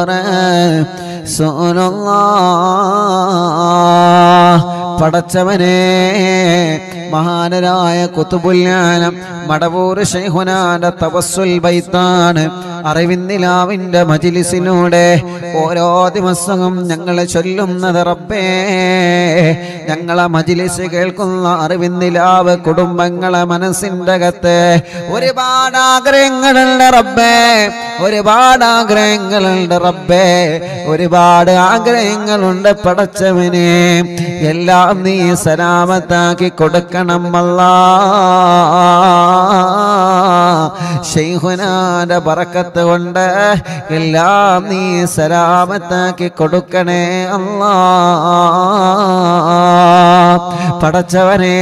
رسول الله പടച്ചവനെ മഹാനരായ ഖുതുബുൽ ആലം മടവൂർ ശൈഖുനാന്റെ തവസ്സുൽ ബൈത്താണ് അറിവിന്നിലാവിന്റെ മജ്ലിസിലൂടെ ഓരോ ദിവസവും ഞങ്ങൾ ചൊല്ലുന്നത് റബ്ബേ ഞങ്ങളെ മജ്ലിസ് കേൾക്കുന്ന അറിവിന്നിലാവ് കുടുംബങ്ങളെ മനസ്സിൻ്റെ അകത്ത് ഒരുപാട് ആഗ്രഹങ്ങളുണ്ട് റബ്ബേ ഒരുപാട് ആഗ്രഹങ്ങളുണ്ട് റബ്ബേ ഒരുപാട് ആഗ്രഹങ്ങളുണ്ട് പടച്ചവനെ എല്ലാം നീ സലാമത്താക്കി കൊടുക്കണം അല്ലാഹ് ശൈഖുനാന്റെ ബറക്കത്ത് കൊണ്ട് എല്ലാം നീ സലാമത്താക്കി കൊടുക്കണേ അല്ലാഹ് പടച്ചവനെ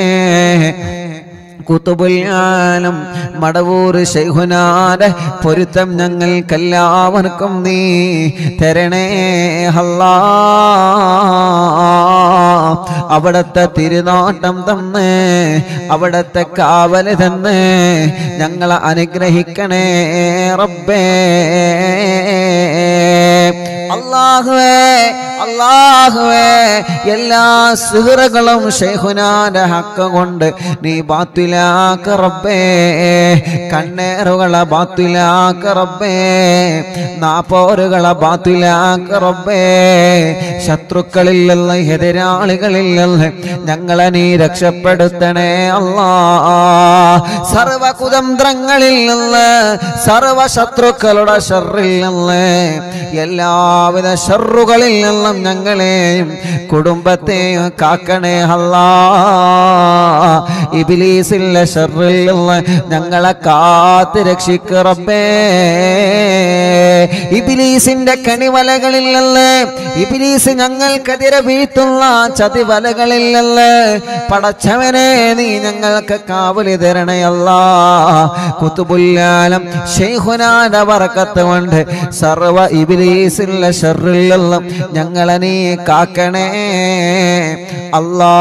ഖുതുബുൽ ആലം മടവൂർ ശൈഖുനാന്റെ പൊരുത്തം ഞങ്ങൾക്കെല്ലാവർക്കും നീ തരണേ അല്ലാഹ് അവിടത്തെ തിരുനോട്ടം തന്ന് അവിടത്തെ കാവല് തന്ന് ഞങ്ങളെ അനുഗ്രഹിക്കണേ റബ്ബേ അല്ലാഹുവേ അല്ലാഹുവേ എല്ലാ സിഹ്റുകളും ശൈഖുനാന്റെ ഹക്ക് കൊണ്ട് നീ ബാത്തിലാക്ക റബ്ബേ കണ്ണേറുകളെ ബാത്തിലാക്ക റബ്ബേ നാപ്പോരുകളെ ബാത്തിലാക്ക റബ്ബേ ശത്രുക്കളിൽ നിന്ന് എതിരാളികളിൽ നിന്ന് ഞങ്ങളെ നീ രക്ഷപ്പെടുത്തണേ അല്ലാഹ് സർവ കുതന്ത്രങ്ങളിൽ നിന്ന് സർവ ശത്രുക്കളുടെ ഷർറിൽ നിന്ന് എല്ലാവിധ ഷർറുകളിൽ നിന്നും ഞങ്ങളെയും കുടുംബത്തെയും കാക്കണേ അല്ലാ. ഇബ്ലീസിന്റെ ഷർറിൽ നിന്ന് ഞങ്ങളെ കാത്ത് രക്ഷിക്ക് റബ്ബേ. ഇബ്ലീസിന്റെ കണിവലകളിൽ നിന്ന് ഇബ്ലീസ് ഞങ്ങൾക്കെതിരെ വീഴ്ത്തുന്ന ചതിവലകളിൽ നിന്ന് പടച്ചവനെ നീ ഞങ്ങൾക്ക് കാവലി തരണേ അല്ലാ. ഖുതുബുൽ-ആലം ശൈഖുനാന്റെ ബറക്കത്ത് കൊണ്ട് സർവ ഇബ്ലീസിന്റെ ശർറിൽ നിന്നും ഞങ്ങളെ നീ കാക്കണേ അല്ലാ.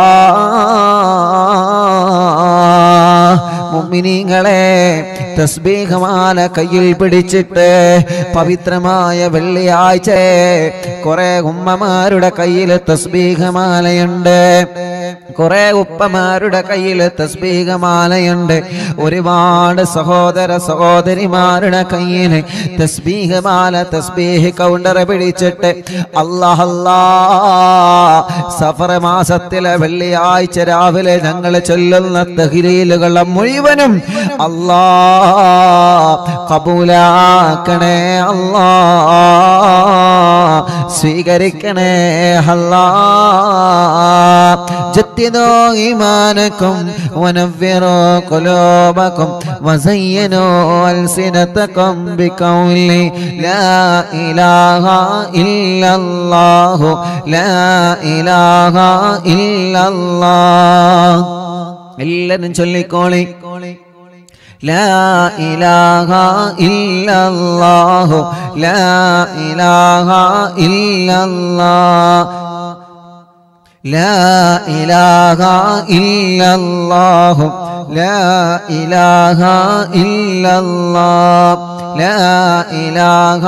മുഅ്മിനീങ്ങളെ തസ്ബീഹ് മാല കയ്യിൽ പിടിച്ചിട്ട് പവിത്രമായ വെള്ളിയാഴ്ച കുറെ ഉമ്മമാരുടെ കയ്യിൽ തസ്ബീഹ് മാലയുണ്ട്, കുറെ ഉപ്പമാരുടെ കയ്യിൽ തസ്ബീഹ് മാലയുണ്ട്, ഒരുപാട് സഹോദര സഹോദരിമാരുടെ കയ്യിൽ തസ്ബീഹ് മാല തസ്ബീഹ് കൗണ്ടർ പിടിച്ചിട്ട് അല്ലാഹ് അല്ലാഹ് സഫർ മാസത്തിലെ വെള്ളിയാഴ്ച രാവിലെ ഞങ്ങൾ ചൊല്ലുന്ന തഹ്ലീലുകളെ മുഴുവനും അല്ലാഹ് കബൂലാക്കണേ അല്ലാഹ്, സ്വീകരിക്കണേ അല്ലാഹ്. ജദ്ദിദൂ ഈമാനകും വനവ്വിറൂ ഖുലൂബകും വസയ്യിനൂ അൽസിനതകും ബിഖൗലി ലാ ഇലാഹ ഇല്ലല്ലാഹു ലാ ഇലാഹ ഇല്ലല്ലാഹ്. എല്ലാവരും ചൊല്ലിക്കോളി ലാ ഇലാഹ ഇല്ലല്ലാഹു ലാ ഇലാഹ ഇല്ലല്ലാഹ് ലാ ഇലാഹ ഇല്ലല്ലാഹു ലാ ഇലാഹ ഇല്ലല്ലാഹ് ലാ ഇലാഹ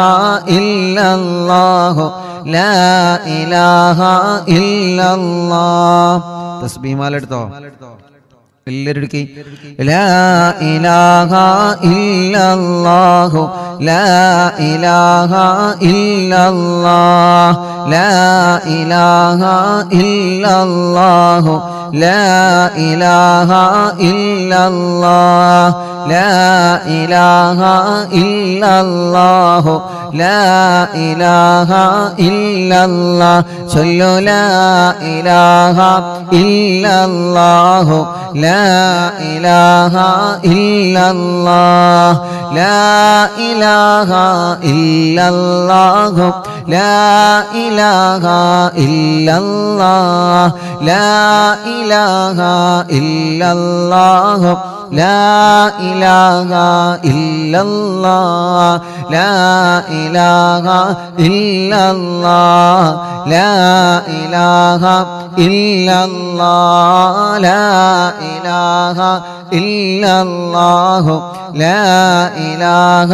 ഇല്ലല്ലാഹു ലാ ഇലാഹ ഇല്ലല്ലാഹ്. തസ്ബീഹ് മാല എടുത്തോ എല്ലാവരും എടുക്കി. ലാ ഇലാഹ ഇല്ലല്ലാഹു ലാ ഇലാഹ ഇല്ലല്ലാഹ് ലാ ഇലാഹ ഇല്ലല്ലാഹു ലാ ഇലാഹ ഇല്ലല്ലാഹ് ലാ ഇലാഹ ഇല്ലല്ലാഹു ലാ ഇലാഹ ഇല്ലല്ലാഹ്. ചൊല്ലു ലാ ഇലാഹ ഇല്ലല്ലാഹു ലാ ഇലാഹ ഇല്ലല്ലാഹ് ലാ ഇലാഹ ഇല്ലല്ലാഹു ലാ ഇലാഹ ഇല്ലല്ലാഹ് ലാ ഇലാഹ ഇല്ലല്ലാഹു ലാ ഇലാഹ ഇല്ലല്ലാഹ് ലാ ഇലാഹ ഇല്ലല്ലാഹ് ലാ ഇലാഹ ഇല്ലല്ലാഹ് ലാ ഇലാഹ ഇല്ലല്ലാഹു ലാ ഇലാഹ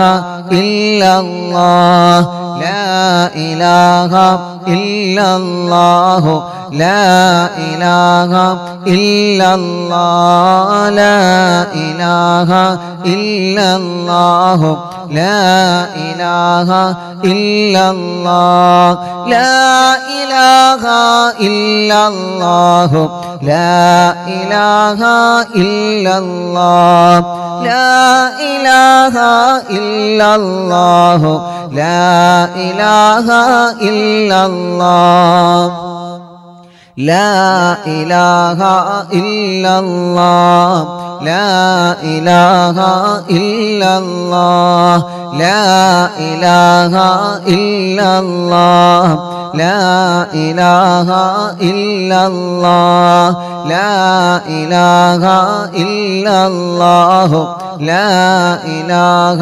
ഇല്ലല്ലാഹ് ലാ ഇലാഹ ഇല്ലല്ലാഹു ലാ ഇലാഹ ഇല്ലല്ലാഹ് ലാ ഇലാഹ ഇല്ലല്ലാഹു ലാ ഇലാഹ ഇല്ലല്ലാഹ് ലാ ഇലാഹ ഇല്ലല്ലാഹു ലാ ഇലാഹ ഇല്ലല്ലാഹ് ലാ ഇലാഹ ഇല്ലല്ലാഹു ലാ ഇലാഹ ഇല്ലല്ലാഹ് ലാ ഇലാഹ ഇല്ലല്ലാഹ് ലാ ഇലാഹ ഇല്ലല്ലാഹ് ലാ ഇലാഹ ഇല്ലല്ലാഹ് ലാ ഇലാഹ ഇല്ലല്ലാഹ് ലാ ഇലാഹ ഇല്ലല്ലാഹു ലാ ഇലാഹ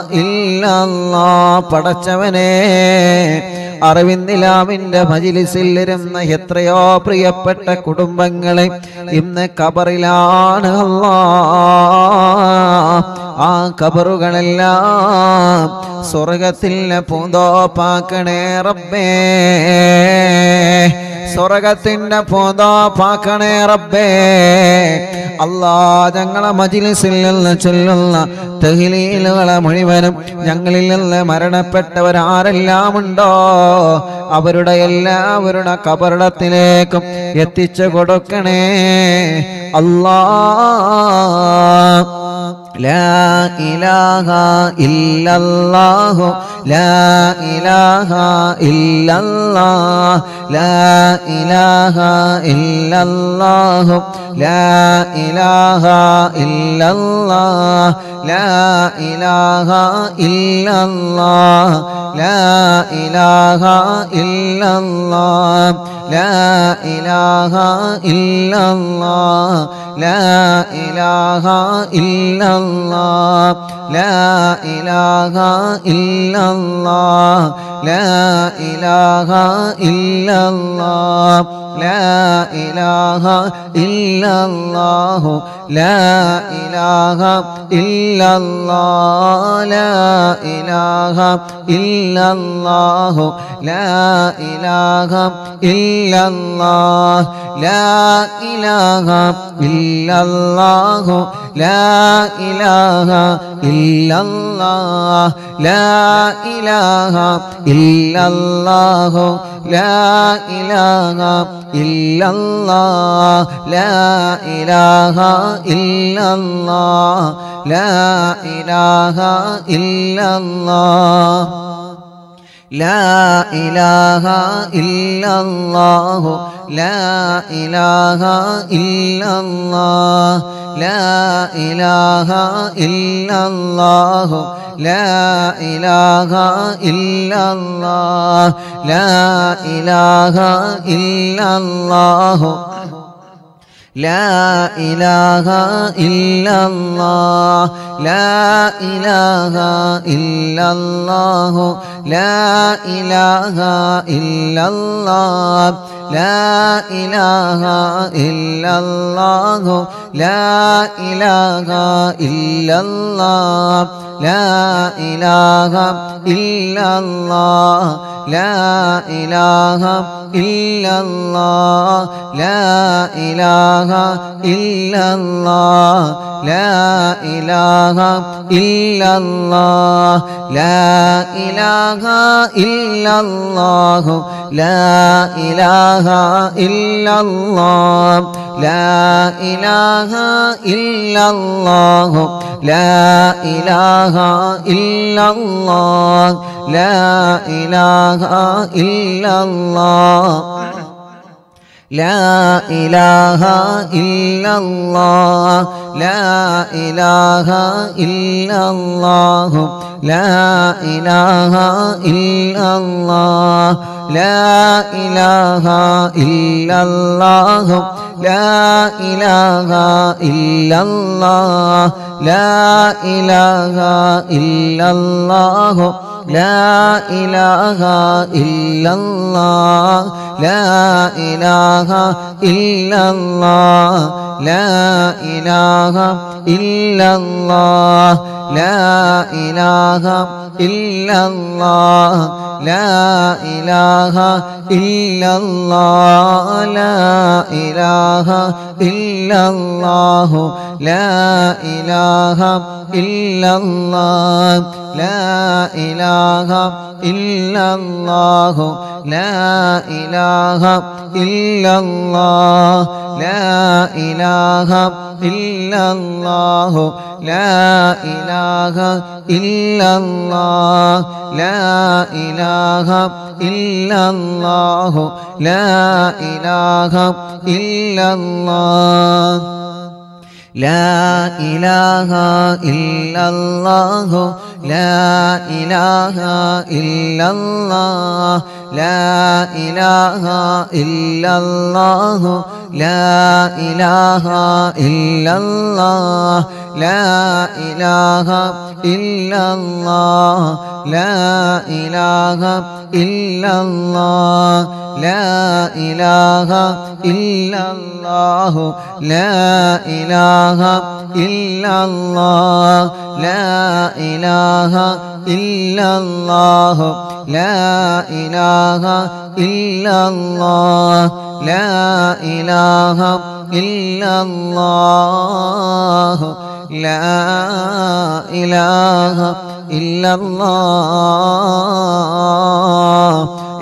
ഇല്ലല്ലാഹ്. പടച്ചവനെ, അറിവിന്ദിലാമിന്റെ മജ്‌ലിസിൽ ഇരുന്ന എത്രയോ പ്രിയപ്പെട്ട കുടുംബങ്ങളെ ഇന്ന് ഖബറിലാണ് അല്ലാഹ്. ആ ഖബറുകളെല്ലാം സ്വർഗത്തിലെ പൂന്തോപ്പാക്കണേ റബ്ബേ, സ്വർഗത്തിന്റെ പൂന്തോപ്പാക്കണേ റബ്ബേ. അല്ലാ, ഞങ്ങളെ മജ്‌ലിസിൽ നിന്ന് ചൊല്ലുന്ന തഹ്ലീലുകളെ മുഴുവനും ഞങ്ങളിൽ നിന്ന് മരണപ്പെട്ടവരാരെല്ലാം ഉണ്ടോ അവരുടെ എല്ലാവരുടെ കബറിടത്തിലേക്കും എത്തിച്ചു കൊടുക്കണേ അല്ലാഹ്. ലാ ഇലാഹ ഇല്ലല്ലാഹു ലാ ഇലാഹ ഇല്ലല്ലാഹ് ലാ ഇലാഹ ഇല്ലല്ലാഹു ലാ ഇലാഹ ഇല്ലല്ലാഹ് ലാ ഇലാഹ ഇല്ലല്ലാഹ് ലാ ഇലാഹ ഇല്ലല്ലാഹ് ലാ ഇലാഹ ഇല്ലല്ലാഹ് ലാ ഇലാഹ ഇല്ലല്ലാഹ് ലാ ഇലാഹ ഇല്ലല്ലാഹ് ലാ ഇലാഹ ഇല്ലല്ലാഹ് ലാ ഇലാഹ ഇല്ലല്ലാഹു ലാ ഇലാഹ ഇല്ലല്ലാഹ് ലാ ഇലാഹ ഇല്ലല്ലാഹു ലാ ഇലാഹ ഇല്ലല്ലാഹ് ലാ ഇലാഹ ഇല്ലല്ലാഹു ലാ ഇലാഹ ഇല്ലല്ലാഹ് ലാ ഇലാഹ ഇല്ലല്ലാഹു ലാ ഇലാഹ ഇല്ലല്ലാഹ് ലാ ഇലാഹ ഇല്ലല്ലാഹ് ലാ ഇലാഹ ഇല്ലല്ലാഹ് ലാ ഇലാഹ ഇല്ലല്ലാഹു ലാ ഇലാഹ ഇല്ലല്ലാഹ് ലാ ഇലാഹ ഇല്ലല്ലാഹു ലാ ഇലാഹ ഇല്ലല്ലാഹ് ലാ ഇലാഹ ഇല്ലല്ലാഹു ലാ ഇലാഹ ഇല്ലല്ലാഹ് ലാ ഇലാഹ ഇല്ലല്ലാഹു ലാ ഇലാഹ ഇല്ലല്ലാഹ് ലാ ഇലാഹ ഇല്ലല്ലാഹു ലാ ഇലാഹ ഇല്ലല്ലാഹ് ലാ ഇലാഹ ഇല്ലല്ലാഹ് ലാ ഇലാഹ ഇല്ലല്ലാഹ് ലാ ഇലാഹ ഇല്ലല്ലാഹ് ലാ ഇലാഹ ഇല്ലല്ലാഹ് ലാ ഇലാഹ ഇല്ലല്ലാഹു ലാ ഇലാഹ ഇല്ലല്ലാഹ് ലാ ഇലാഹ ഇല്ലല്ലാഹു ലാ ഇലാഹ ഇല്ലല്ലാഹ് ലാ ഇലാഹ ഇല്ലല്ലാഹ് ലാ ഇലാഹ ഇല്ലല്ലാഹ് ലാ ഇലാഹ ഇല്ലല്ലാഹു ലാ ഇലാഹ ഇല്ലല്ലാഹ് ലാ ഇലാഹ ഇല്ലല്ലാഹു ലാ ഇലാഹ ഇല്ലല്ലാഹ് ലാ ഇലാഹ ഇല്ലല്ലാഹു ലാ ഇലാഹ ഇല്ലല്ലാഹ് ലാ ഇലാഹ ഇല്ലല്ലാഹ് ലാ ഇലാഹ ഇല്ലല്ലാഹ് ലാ ഇലാഹ ഇല്ലല്ലാഹ് ലാ ഇലാഹ ഇല്ലല്ലാഹ് ലാ ഇലാഹ ഇല്ലല്ലാഹു ലാ ഇലാഹ ഇല്ലല്ലാഹ് ലാ ഇലാഹ ഇല്ലല്ലാഹു ലാ ഇലാഹ ഇല്ലല്ലാഹ് ലാ ഇലാഹ ഇല്ലല്ലാഹു ലാ ഇലാഹ ഇല്ലല്ലാഹ് ലാ ഇലാഹ ഇല്ലല്ലാഹു ലാ ഇലാഹ ഇല്ലല്ലാഹ് ലാ ഇലാഹ ഇല്ലല്ലാഹു ലാ ഇലാഹ ഇല്ലല്ലാഹ് ലാ ഇലാഹ ഇല്ലല്ലാഹു ലാ ഇലാഹ ഇല്ലല്ലാഹ് ലാ ഇലാഹ ഇല്ലല്ലാഹ് ലാ ഇലാഹ ഇല്ലല്ലാഹ് ലാ ഇലാഹ ഇല്ലല്ലാഹു ലാ ഇലാഹ ഇല്ലല്ലാഹ് ലാ ഇലാഹ ഇല്ലല്ലാഹു ലാ ഇലാഹ ഇല്ലല്ലാഹ് ലാ ഇലാഹ ഇല്ലല്ലാഹു ലാ ഇലാഹ ഇല്ലല്ലാഹ്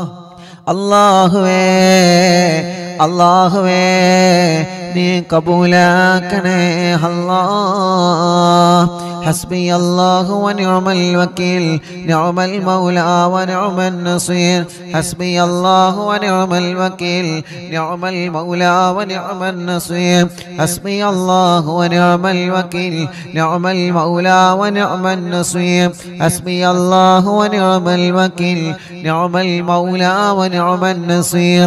അല്ലാഹുവേ അല്ലാഹുവേ നീ കബൂലാക്കണേ അല്ലാഹ് حسبي الله ونعم الوكيل نعم المولى ونعم النصير حسبي الله ونعم الوكيل نعم المولى ونعم النصير حسبي الله ونعم الوكيل نعم المولى ونعم النصير حسبي الله ونعم الوكيل نعم المولى ونعم النصير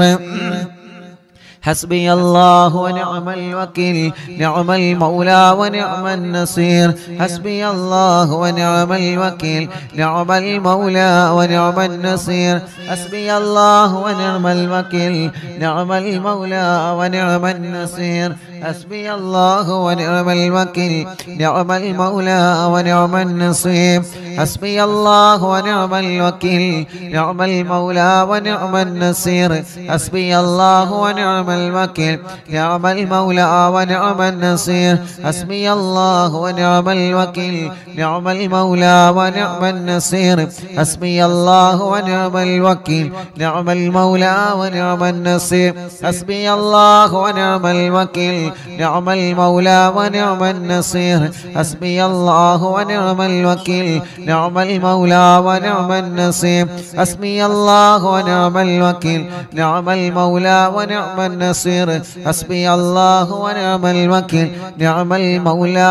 حسبي الله ونعم الوكيل نعم المولى ونعم النصير حسبي الله ونعم الوكيل نعم المولى ونعم النصير حسبي الله ونعم الوكيل نعم المولى ونعم النصير حسبي الله ونعم الوكيل نعم المولى ونعم النصير حسبي الله ونعم الوكيل نعم المولى ونعم النصير حسبي الله ونعم الوكيل نعم المولى ونعم النصير حسبي الله ونعم الوكيل نعم المولى ونعم النصير حسبي الله ونعم الوكيل نعم المولى ونعم النصير حسبي الله ونعم الوكيل نعم المولى ونعم النصير حسبي الله ونعم الوكيل نعم المولى ونعم النصير حسبي الله ونعم الوكيل نعم المولى ونعم النصير حسبي الله ونعم الوكيل نعم المولى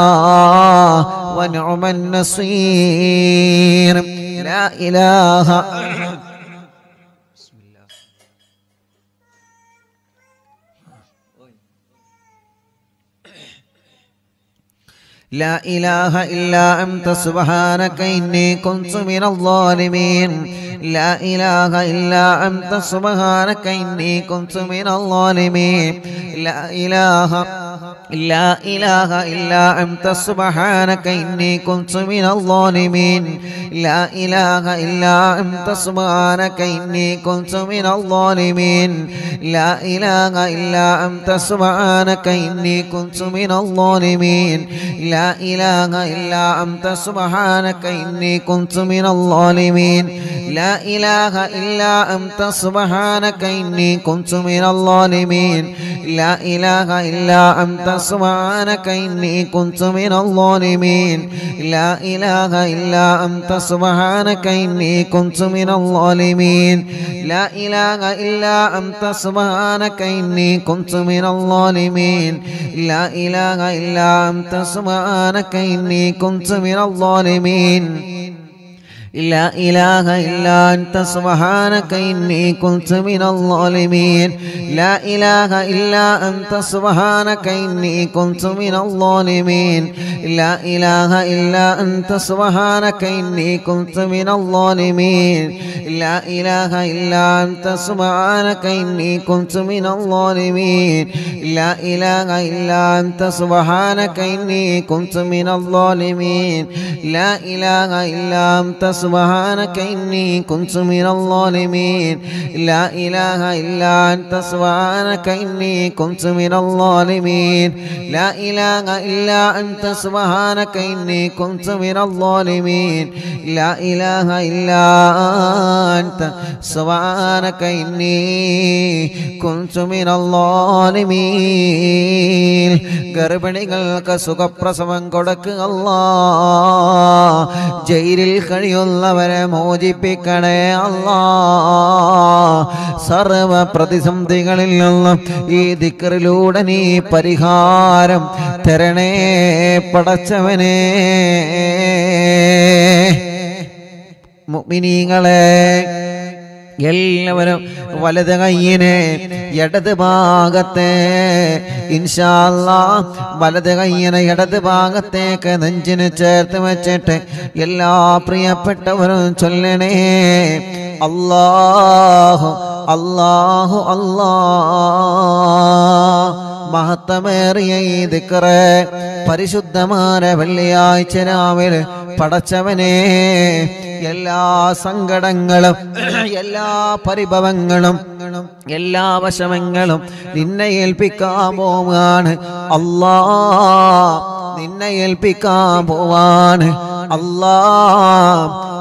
ونعم النصير لا إله لا إله إلا أنت سبحانك إني كنت من الظالمين لا إله إلا أنت سبحانك إني كنت من الظالمين لا إله لا إله إلا أنت سبحانك إني كنت من الظالمين لا إله إلا أنت سبحانك إني كنت من الظالمين لا إله إلا أنت سبحانك إني كنت من الظالمين لا إله إلا أنت سبحانك إني كنت من الظالمين لا إله إلا أنت سبحانك إني كنت من الظالمين لا إله إلا أنت سبحانك إني كنت من الظالمين لا إله إلا أنت سبحانك إني كنت من الظالمين لا إله إلا أنت سبحانك إني كنت من الظالمين لا إله إلا أنت سبحانك إني كنت من الظالمين لا إله إلا أنت سبحانك إني كنت من الظالمين لا إله إلا أنت سبحانك إني كنت من الظالمين لا إله إلا أنت سبحانك إني كنت من الظالمين لا إله إلا أنت سبحانك إني كنت من الظالمين لا إله إلا أنت سبحانك إني كنت من الظالمين لا إله إلا أنت سبحانك إني كنت من الظالمين لا إله إلا أنت سبحانك إني كنت من الظالمين لا إله إلا أنت سبحانك إني كنت من الظالمين لا إله إلا أنت سبحانك إني كنت من الظالمين ഗർഭിണികൾക്ക് സുഖപ്രസവം കൊടുക്കുക അല്ലാഹ് ജയിലിൽ കഴിയുന്നവരെ മോചിപ്പിക്കണേ അല്ലാഹ് സർവ പ്രതിസന്ധികളിൽ നിന്നും ഈ ദിക്റിലൂടെ നീ പരിഹാരം തരണേ പടച്ചവനേ മുഅ്മിനീങ്ങളെ എല്ലാവരും വലത് കയ്യിനെ ഇടത് ഭാഗത്തെ ഇൻഷാ അല്ലാഹ് വലത് കയ്യിനെ ഇടത് ഭാഗത്തേക്ക് നെഞ്ചിന് ചേർത്ത് വെച്ചിട്ട് എല്ലാ പ്രിയപ്പെട്ടവരും ചൊല്ലണേ അല്ലാഹു അല്ലാഹു അല്ലാഹ് മഹത്തമേറിയ ഈ ദിക്റ് പരിശുദ്ധമായ വെള്ളിയാഴ്ച രാവിലെ പടച്ചവനെ എല്ലാ സങ്കടങ്ങളും എല്ലാ പരിഭവങ്ങളും എല്ലാ വശമങ്ങളും നിന്നെ ഏൽപ്പിക്കാൻ പോവാണ് അല്ലാഹ് നിന്നെ ഏൽപ്പിക്കാൻ പോവാണ് അല്ലാഹ്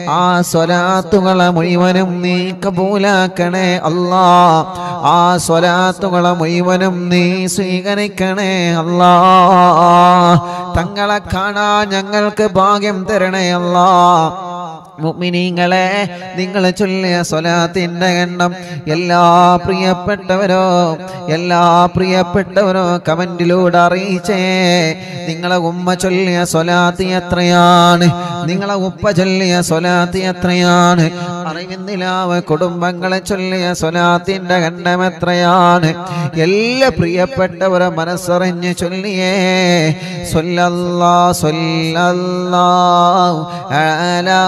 ആ സ്വലാത്തുകളെ മുഴുവനും നീ കബൂലാക്കണേ അല്ലാ. ആ സ്വലാത്തുകളെ മുഴുവനും നീ സ്വീകരിക്കണേ അല്ലാ. തങ്ങളെ കാണാൻ ഞങ്ങൾക്ക് ഭാഗ്യം തരണേ അല്ലാ. മുഅ്മിനീങ്ങളെ, നിങ്ങൾ ചൊല്ലിയ സ്വലാത്തിന്റെ എണ്ണം എല്ലാ പ്രിയപ്പെട്ടവരോ എല്ലാ പ്രിയപ്പെട്ടവരോ കമന്റിലൂടെ അറിയിച്ചേ. നിങ്ങളെ ഉമ്മ ചൊല്ലിയ സ്വലാത്ത് എത്രയാണ്? നിങ്ങളെ ഉപ്പ ചൊല്ലിയ സ്വലാത്ത് എത്രയാണ്? അറിവിന്നിലാവ് കുടുംബങ്ങളെ ചൊല്ലിയ സ്വലാത്തിന്റെ എണ്ണം എത്രയാണ്? എല്ലാ പ്രിയപ്പെട്ടവരെ മനസ്സറിഞ്ഞ് ചൊല്ലിയേ. സ്വല്ലല്ലാഹു സ്വല്ലല്ലാഹു അലാ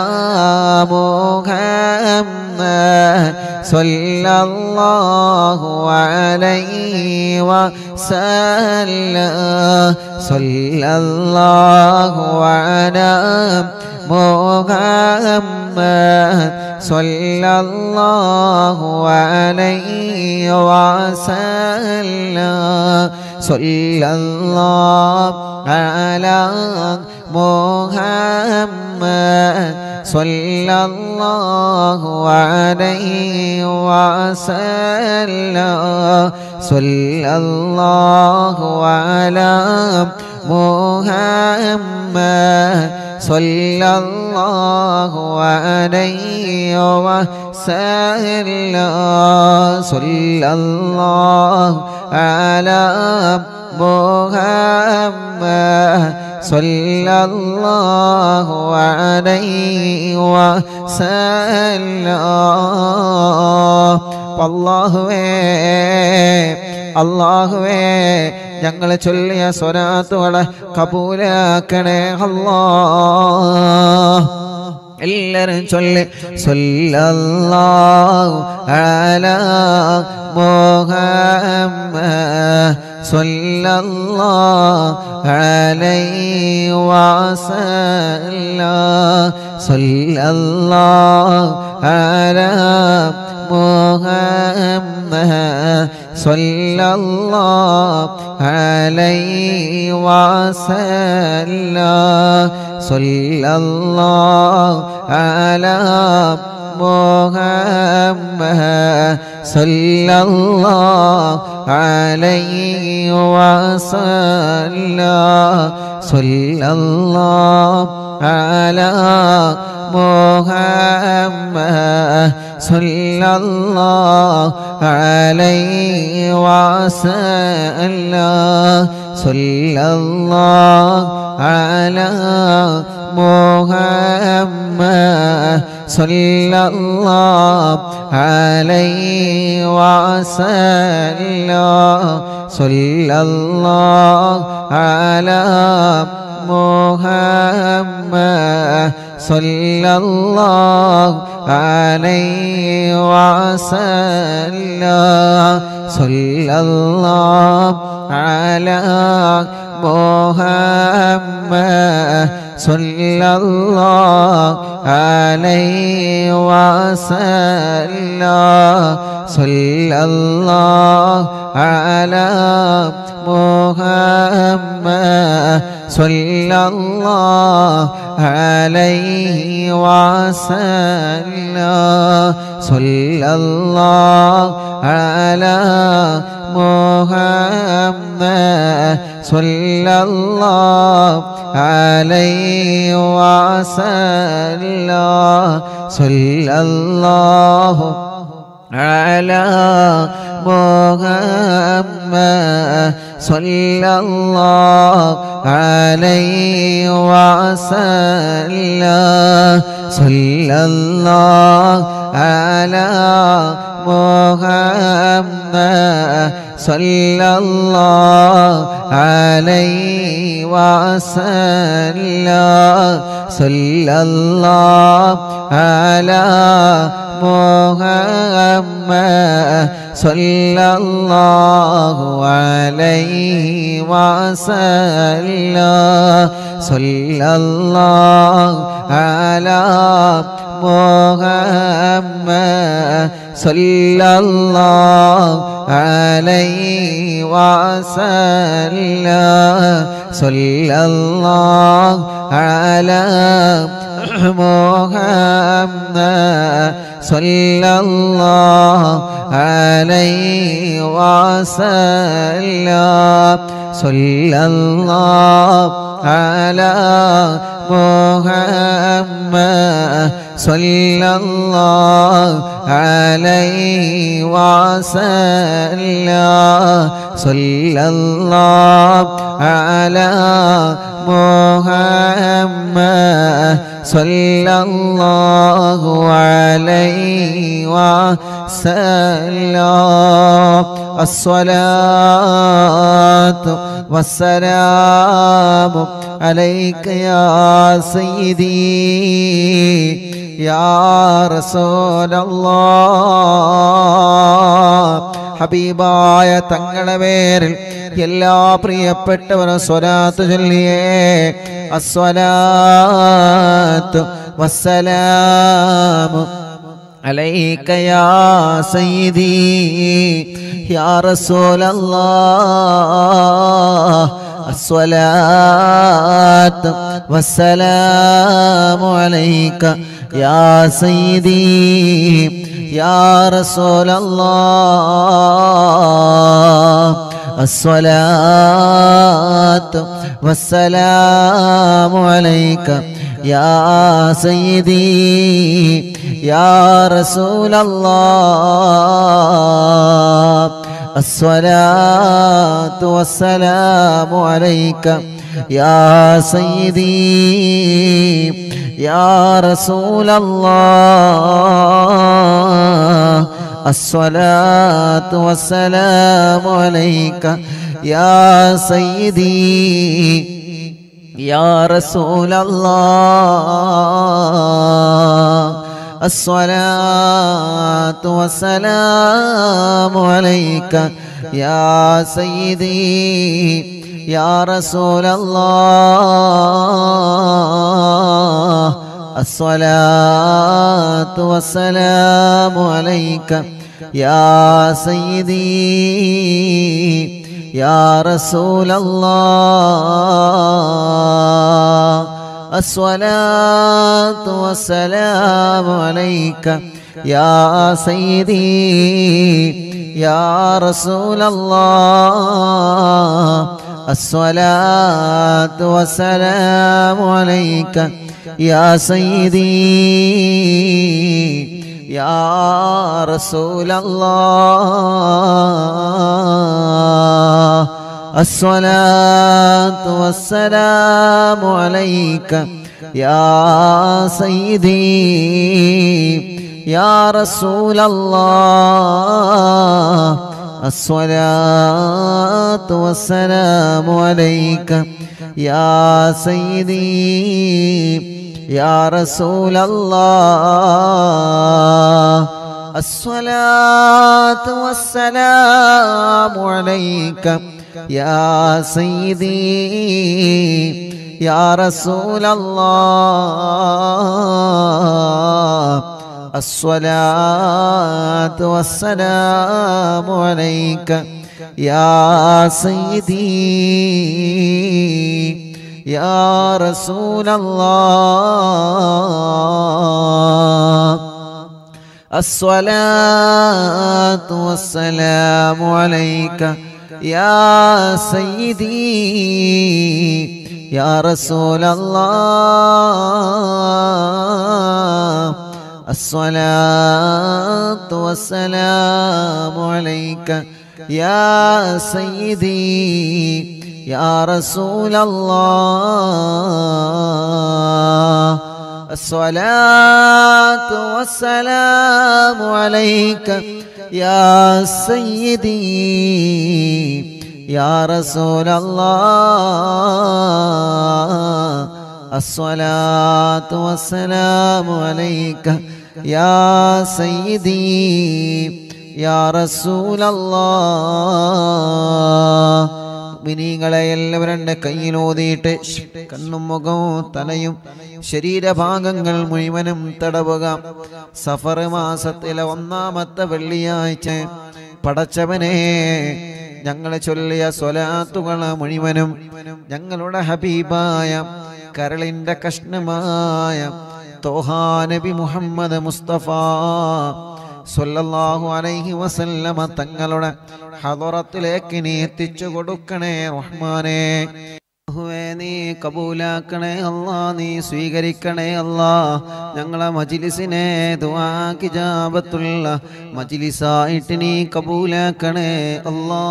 മുഹമ്മദ് സ്വല്ലല്ലാഹു അലൈഹി വസല്ലം. സ്വല്ലല്ലാഹു അലാ മുഹമ്മദ് സ്വല്ലല്ലാഹു അലൈഹി വസല്ലം. സ്വല്ലല്ലാഹു അലാ മുഹമ്മദ് സ്വല്ലല്ലാഹു അലൈഹി വസല്ലം. സ്വല്ലല്ലാഹു അലാ മുഹമ്മദ് സ്വല്ലല്ലാഹു അലൈഹി വസല്ലം. സ്വല്ലല്ലാഹു അലാ മുഹമ്മദ് സ്വല്ലല്ലാഹു അലൈഹി വസല്ലം. അല്ലാഹുവേ അല്ലാഹുവേ ഞങ്ങൾ ചൊല്ലിയ സ്വലാത്തുകളെ കബൂലാക്കണേ അല്ലാഹ്. എല്ലാവരും ചൊല്ലി സ്വല്ലല്ലാഹു അലാ മുഹമ്മദ് സ്വല്ലല്ലാഹു അലൈഹി വസല്ലം. സ്വല്ലല്ലാഹു അലാ മുഹമ്മദ് സ്വല്ലല്ലാഹു അലൈഹി വസല്ലം. സ്വല്ലല്ലാഹു അലാ മുഹമ്മദ് സ്വല്ലല്ലാഹു അലൈഹി വസല്ലം. സ്വല്ലല്ലാഹു അലാ മുഹമ്മദ് സ്വല്ലല്ലാഹു അലൈഹി വസല്ലം. സ്വല്ലല്ലാഹു അലാ മുഹമ്മദ് സ്വല്ലല്ലാഹു അലൈഹി വസല്ലം. സ്വല്ലല്ലാഹു അലാ മുഹമ്മദ് സ്വല്ലല്ലാഹു അലൈഹി വസല്ലം. സ്വല്ലല്ലാഹു അലാ മുഹമ്മദ് സ്വല്ലല്ലാഹു അലൈഹി വസല്ലം. സ്വല്ലല്ലാഹു അലാ മുഹമ്മദ് സ്വല്ലല്ലാഹു അലൈഹി വസല്ലം. സ്വല്ലല്ലാഹു അലാ മുഹമ്മദ് സ്വല്ലല്ലാഹു അലൈഹി വസല്ലം. സ്വല്ലല്ലാഹു അലാ മുഹമ്മദ് സ്വല്ലല്ലാഹു അലൈഹി വസല്ലം. സ്വല്ലല്ലാഹു അലാ മുഹമ്മദ് സ്വല്ലല്ലാഹു അലൈഹി വസല്ലം. സ്വല്ലല്ലാഹു അലാ മുഹമ്മദ് സ്വല്ലല്ലാഹു അലൈഹി വസല്ലം. സ്വല്ലല്ലാഹു അലാ മുഹമ്മദ് സ്വല്ലല്ലാഹു അലൈഹി വസല്ലം. സ്വല്ലല്ലാഹു അലാ محمد صلى الله عليه وسلم صلى الله على محمد صلى الله عليه وسلم صلى الله على محمد صلى الله عليه وسلم الصلاة والسلام عليك يا سيدي يا رسول الله ഹബീബായ തങ്ങളുടെ പേരിൽ എല്ലാ പ്രിയപ്പെട്ടവരും സ്വലാത്ത് ചൊല്ലിയേ അസ്സലാത്തു വസ്സലാമു അലൈക യാ സയ്യിദി യാ റസൂലല്ലാഹ് അസ്സലാത്തു വസ്സലാമു അലൈക യാ സയ്യിദി യാ റസൂലല്ലാഹ് الصلاة والسلام عليك يا سيدي يا رسول الله الصلاة والسلام عليك يا سيدي يا رسول الله الصلاة والسلام عليك يا سيدي يا رسول الله الصلاة والسلام عليك يا سيدي يا رسول الله الصلاة والسلام عليك يا سيدي يا رسول الله الصلاة والسلام عليك يا سيدي يا رسول الله الصلاة والسلام عليك يا سيدي يا رسول الله الصلاة والسلام عليك يا سيدي يا رسول الله الصلاة والسلام عليك يا سيدي يا رسول الله الصلاة والسلام عليك يا سيدي يا رسول الله الصلاة والسلام عليك يا سيدي يا رسول الله الصلاة والسلام عليك يا سيدي يا رسول الله الصلاة والسلام عليك يا سيدي يا رسول الله الصلاة والسلام عليك يا سيدي يا رسول الله الصلاة والسلام عليك يا سيدي يا رسول الله മിനിങ്ങളെ എല്ലാവരും കയ്യിലോതിയിട്ട് കണ്ണും മുഖവും തലയും ശരീരഭാഗങ്ങൾ മുഴുവനും തടവുക. സഫർ മാസത്തിലെ ഒന്നാമത്തെ വെള്ളിയാഴ്ച പടച്ചവനെ ഞങ്ങളെ ചൊല്ലിയ സ്വലാത്തുകൾ മുഴുവനും ഞങ്ങളുടെ ഹബീബായ കരളിന്റെ കഷ്ണമായ തോഹാ നബി മുഹമ്മദ് മുസ്തഫ സ്വല്ലല്ലാഹു അലൈഹി വസല്ലമ തങ്ങളുടെ ഹദറത്തിലേക്ക് നീ എത്തിച്ചു കൊടുക്കണേ റഹ്മാനേ. നീ കബൂലാക്കണേ അല്ലാ, നീ സ്വീകരിക്കണേ അല്ലാ. ഞങ്ങളെ മജ്ലിസിനെ ദുആക്ക് ഇജാബത്തുള്ള മജ്ലിസായിട്ട് നീ കബൂലാക്കണേ അല്ലാ.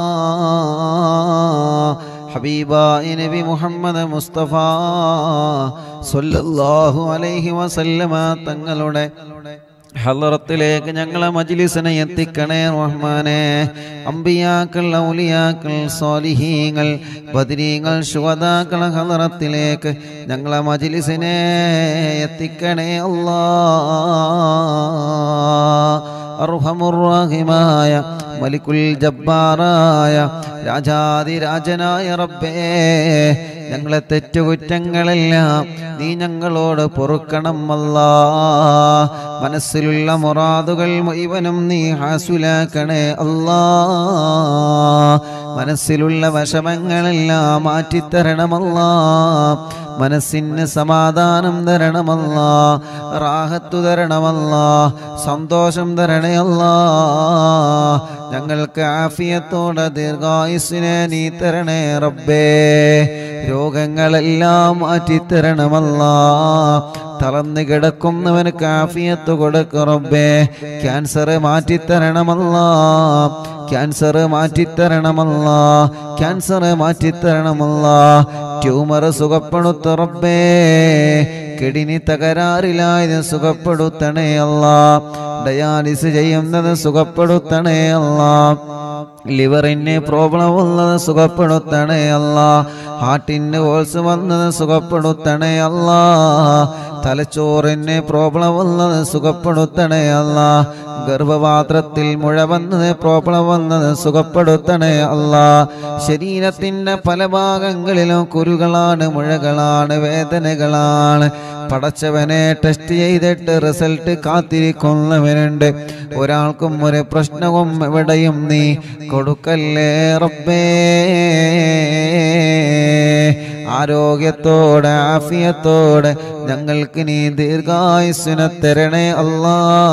ഹബീബായ നബി മുഹമ്മദ് മുസ്തഫ സ്വല്ലല്ലാഹു അലൈഹി വസല്ലമ തങ്ങളുടെ ഹളറത്തിലേക്ക് ഞങ്ങളെ മജ്ലിസിനെ എത്തിക്കണേ റഹ്മാനേ. അംബിയാക്കൾ, ഔലിയാക്കൾ, സ്വാലിഹീങ്ങൾ, ബദരീങ്ങൾ, ശുഹദാക്കൾ ഹളറത്തിലേക്ക് ഞങ്ങളെ മജ്ലിസിനെ എത്തിക്കണേ അല്ലാഹ്. അർഹമുർ റഹീമായ മലിക്കുൽ ജബ്ബാറായ രാജാതിരാജനായ റബ്ബേ, ഞങ്ങളെ തെറ്റുകുറ്റങ്ങളെല്ലാം നീ ഞങ്ങളോട് പൊറുക്കണം അല്ലാ. മനസ്സിലുള്ള മുറാദുകൾ മുഴുവനും നീ ഹാസുലാക്കണേ അല്ലാ. മനസ്സിലുള്ള വിഷമങ്ങളെല്ലാം മാറ്റിത്തരണമല്ലാ. മനസ്സിന് സമാധാനം തരണമല്ലാ, റാഹത്തു തരണമല്ലാ, സന്തോഷം തരണേ അല്ലാ. ഞങ്ങൾക്ക് ആഫിയത്തോടെ ദീർഘായുസ്സിനെ നീ തരണേ റബ്ബേ. രോഗങ്ങളെല്ലാം മാറ്റിത്തരണമല്ലാ. തളർന്നു കിടക്കുന്നവന് ആഫിയത്ത് കൊടുക്ക് റബ്ബേ. ക്യാൻസർ മാറ്റിത്തരണമല്ലാ, ക്യാൻസർ മാറ്റിത്തരണമല്ലാ, ക്യാൻസർ മാറ്റിത്തരണമല്ലാ. ട്യൂമർ സുഖപ്പെടുത്ത റബ്ബേ. കിഡ്നി തകരാറിലായത് സുഖപ്പെടുത്തണേ അല്ലാ. ഡയാലിസ് ചെയ്യുന്നത് സുഖപ്പെടുത്തണേ അല്ലാ. ലിവറിന് പ്രോബ്ലം ഉള്ളത് സുഖപ്പെടുത്തണേ അല്ലാ. ഹാർട്ടിന് ഹോൾസ് വന്നത് സുഖപ്പെടുത്തണേ അല്ലാ. തലച്ചോറിന് പ്രോബ്ലം ഉള്ളത് സുഖപ്പെടുത്തണേ അല്ലാ. ഗർഭപാത്രത്തിൽ മുഴ വന്നത് പ്രോബ്ലം വന്നത് സുഖപ്പെടുത്തണേ അല്ലാ. ശരീരത്തിൻ്റെ പല ഭാഗങ്ങളിലും കുരുകളാണ്, മുഴകളാണ്, വേദനകളാണ്. പടച്ചവനെ ടെസ്റ്റ് ചെയ്തിട്ട് റിസൾട്ട് കാത്തിരിക്കുന്നവനുണ്ട്. ഒരാൾക്കും ഒരു പ്രശ്നവും എവിടെയും നീ കൊടുക്കല്ലേ റബ്ബേ. ആരോഗ്യത്തോടെ ആഫിയത്തോടെ ഞങ്ങൾക്ക് നീ ദീർഘായുസ്സിനെ തരണേ അല്ലാ.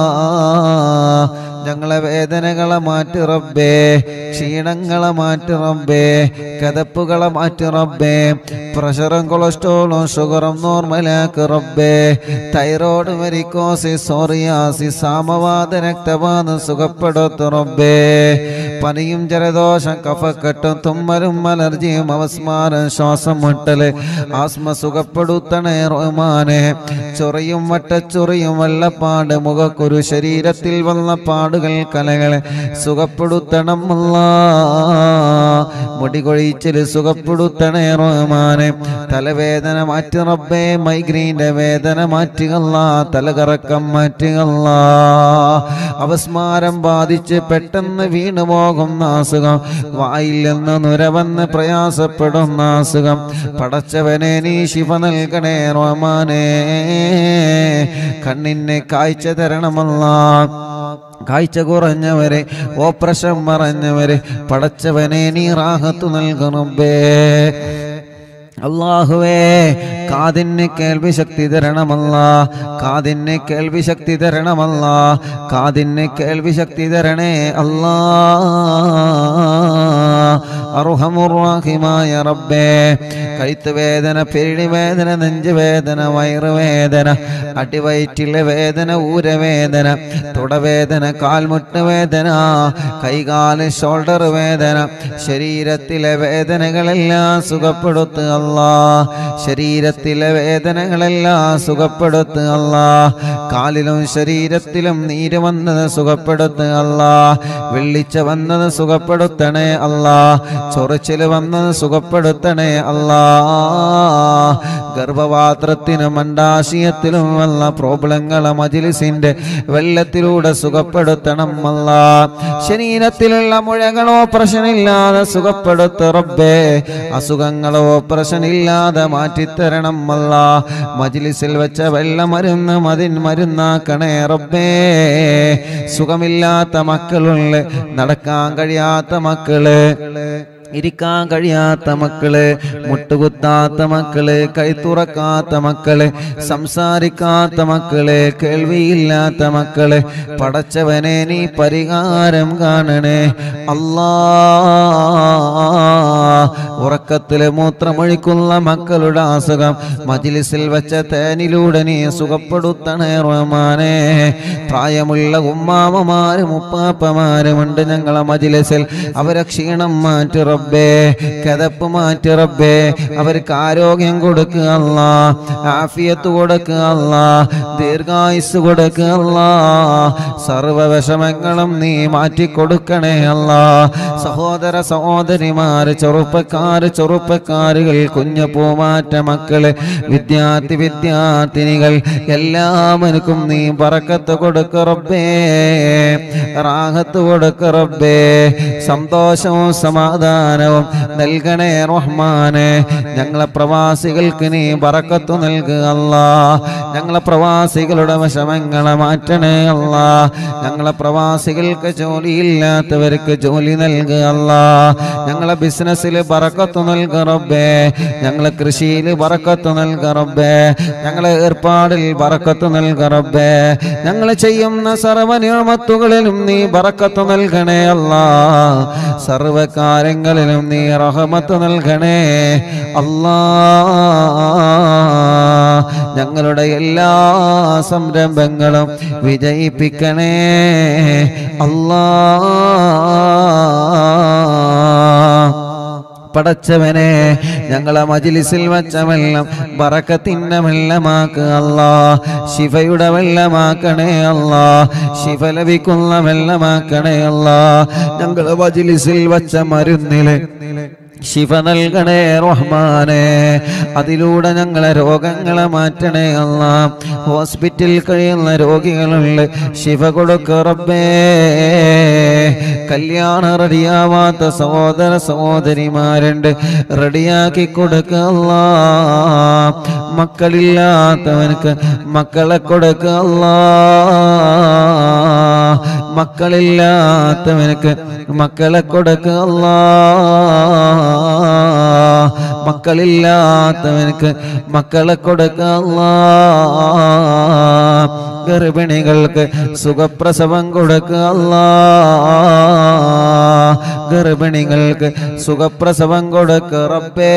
ഞങ്ങളെ വേദനകളെ മാറ്റി റബ്ബേ, ക്ഷീണങ്ങളെ മാറ്റി റബ്ബേ, കതപ്പുകളെ മാറ്റി റബ്ബേ. പ്രഷറും കൊളസ്ട്രോളും ഷുഗറും നോർമലാക്ക് റബ്ബേ. തൈറോയ്ഡ്, വെരിക്കോസിസ്, സോറിയാസിസ്, സാമവാത, രക്തവാതം സുഖപ്പെടുത്തു റബ്ബേ. പനിയും ജലദോഷം കഫക്കെട്ടും തുമ്മലും അലർജിയും അവസ്മാരം ശ്വാസം മുട്ടല് ആസ്മ സുഖപ്പെടുത്തണേ റഹ്മാനെ. ചൊറിയും വട്ടച്ചൊറിയും വെള്ളപ്പാട് മുഖക്കുരു ശരീരത്തിൽ വന്ന പാടുകൾ കലകളെ സുഖപ്പെടുത്തണം അല്ലാ. മുടികൊഴിച്ചിൽ സുഖപ്പെടുത്തണേ റഹ്മാനെ. തലവേദന മാറ്റി റബ്ബേ. മൈഗ്രീൻ്റെ വേദന മാറ്റുകല്ല, തലകറക്കം മാറ്റുകല്ല. അവസ്മാരം ബാധിച്ച് പെട്ടെന്ന് വീണു പോകുന്ന അസുഖം, വായിൽ നിന്ന് നുരവന്ന് പ്രയാസപ്പെടുന്ന അസുഖം, പടച്ചവനെ നീ ശിഫ നൽകണേ റഹ്മാനേ. കണ്ണിന് കാഴ്ച തരണമല്ലാ. കാഴ്ച കുറഞ്ഞവരെ, ഓപ്പറേഷൻ മറഞ്ഞവരെ പടച്ചവനെ നീ റാഹത്ത് നൽകണമേ. അല്ലാഹുവേ, കാതിന് കേൾവി ശക്തി തരണമല്ലാ. കാതിന് കേൾവി ശക്തി തരണമല്ലാ. കാതിന് കേൾവി ശക്തി തരണേ അല്ലാ. അർഹമുർ റഹീമായ റബ്ബേ, കഴുത്ത് വേദന, പെരിടി വേദന, നെഞ്ച് വേദന, വയറുവേദന, അടിവയറ്റിലെ വേദന, ഊരവേദന, തുടവേദന, കാൽമുട്ട് വേദന, കൈകാല് ഷോൾഡർ വേദന, ശരീരത്തിലെ വേദനകളെല്ലാം സുഖപ്പെടുത്തു അല്ലാ. ശരീരത്തിലെ വേദനകളെല്ലാം സുഖപ്പെടുത്തു അല്ലാ. കാലിലും ശരീരത്തിലും നീര് വന്നത് സുഖപ്പെടുത്തു അല്ലാ. വെള്ളിച്ച വന്നത് സുഖപ്പെടുത്തണേ അല്ലാ. ചൊറിച്ചില് വന്നത് സുഖപ്പെടുത്തണേ അല്ലാ. ഗർഭപാത്രത്തിനും അണ്ഡാശയത്തിലും വന്ന പ്രോബ്ലങ്ങളെ മജ്ലിസിന്റെ വെള്ളത്തിലൂടെ സുഖപ്പെടുത്തണം അല്ലാ. ശരീരത്തിലുള്ള മുഴകളോ പ്രശ്നമില്ലാതെ സുഖപ്പെടുത്തു റബ്ബേ. അസുഖങ്ങളോ പ്രശ്നമില്ലാതെ മാറ്റിത്തരണം അല്ലാ. മജ്ലിസിൽ വെച്ച വെള്ള മരുന്ന് മതിൻ മരുന്നാക്കണേ റബ്ബേ. സുഖമില്ലാത്ത മക്കളുള്ള, നടക്കാൻ കഴിയാത്ത മക്കള്, ഇരിക്കാൻ കഴിയാത്ത മക്കള്, മുട്ടുകുത്താത്ത മക്കള്, കൈത്തുറക്കാത്ത മക്കള്, സംസാരിക്കാത്ത മക്കള്, കേൾവിയില്ലാത്ത മക്കള്, പടച്ചവനെ നീ പരിഹാരം കാണണേ അല്ലാ. ഉറക്കത്തില് മൂത്രമൊഴിക്കുന്ന മക്കളുടെ അസുഖം മജ്ലിസിൽ വെച്ച തേനിലൂടെ നീ സുഖപ്പെടുത്തണേ റഹ്മാനേ. പ്രായമുള്ള ഉമ്മാമമാരും ഉപ്പാപ്പമാരുമുണ്ട് ഞങ്ങളെ മജ്ലിസിൽ, അവരെ ക്ഷീണം മാറ്റി റബ്ബേ, കദപ്പ് മാറ്റി റബ്ബേ, അവർക്ക് ആരോഗ്യം കൊടുക്കുക അല്ലാ, ആഫിയത്ത് കൊടുക്കുക അല്ലാ, ദീർഘായുസ് കൊടുക്കുക അല്ലാ, സർവ്വ വിഷമങ്ങളും നീ മാറ്റിക്കൊടുക്കണേ അല്ലാ. സഹോദര സഹോദരിമാര്, ചെറുപ്പക്കാര് ചെറുപ്പക്കാരുകൾ, കുഞ്ഞു പൂമാറ്റ മക്കള്, വിദ്യാർത്ഥി വിദ്യാർത്ഥിനികൾ എല്ലാവർക്കും നീ ബറക്കത്ത് കൊടുക്ക റബ്ബേ, റാഹത്ത് കൊടുക്ക റബ്ബേ, സന്തോഷവും സമാധാനവും നൽകണേ റഹ്മാനെ. ഞങ്ങളെ പ്രവാസികൾക്ക് നീ ബറക്കത്ത് നൽകുക അല്ലാ. ഞങ്ങളെ പ്രവാസികളുടെ വിഷമങ്ങളെ മാറ്റണേ അല്ലാ. ഞങ്ങളെ പ്രവാസികൾക്ക് ജോലിയില്ലാത്തവർക്ക് ജോലി നൽകുക അല്ലാ. ഞങ്ങളെ ബിസിനസ്സിൽ ബറക്കത്ത് നൽകുക റബ്ബേ, ഞങ്ങളെ കൃഷിയിൽ ബറക്കത്ത് നൽകുക റബ്ബേ, ഞങ്ങളെ ഏർപ്പാടിൽ ബറക്കത്ത് നൽകുക റബ്ബേ, ഞങ്ങൾ ചെയ്യുന്ന സർവ്വ നിഅമത്തുകളിലും നീ ബറക്കത്ത് നൽകണേ അല്ലാ. സർവ്വ കാര്യങ്ങളിലും നീ റഹ്മത്ത് നൽകണേ അല്ലാ. ഞങ്ങളുടെ എല്ലാ സംരംഭങ്ങളും വിജയിപ്പിക്കണേ അല്ലാ. പടച്ചവനെ ഞങ്ങളെ മജ്ലിസിൽ വച്ച വെള്ളം ബറക്കത്തിന്റെ വെള്ളമാക്കുക അല്ലാ. ശിഫയുടെ വെള്ളമാക്കണേ അല്ലാ. ശിഫ ലഭിക്കുന്ന വെള്ളമാക്കണേ അല്ലാ. ഞങ്ങളെ മജ്ലിസിൽ വച്ച മരുന്നില് ശിഫ നൽകണേ റഹ്മാനെ. അതിലൂടെ ഞങ്ങളെ രോഗങ്ങളെ മാറ്റണേ അല്ലാ. ഹോസ്പിറ്റലിൽ കഴിയുന്ന രോഗികളുണ്ട്, ശിഫ കൊടുക്ക റബ്ബേ. കല്യാണം റെഡിയാവാത്ത സഹോദര സഹോദരിമാരുണ്ട്, റെഡിയാക്കി കൊടുക്ക അല്ലാ. മക്കളില്ലാത്തവനക്ക് മക്കളെ കൊടുക്ക അല്ലാ. മക്കളില്ലാത്തവനക്ക് മക്കളെ കൊടുക്ക അല്ലാ. മക്കളില്ലാത്തവനക്ക് മക്കളെ കൊടുക്ക അല്ലാ. ഗർഭിണികൾക്ക് സുഖപ്രസവം കൊടുക്കുക അല്ലാ. ഗർഭിണികൾക്ക് സുഖപ്രസവം കൊടുക്കുക റബ്ബേ.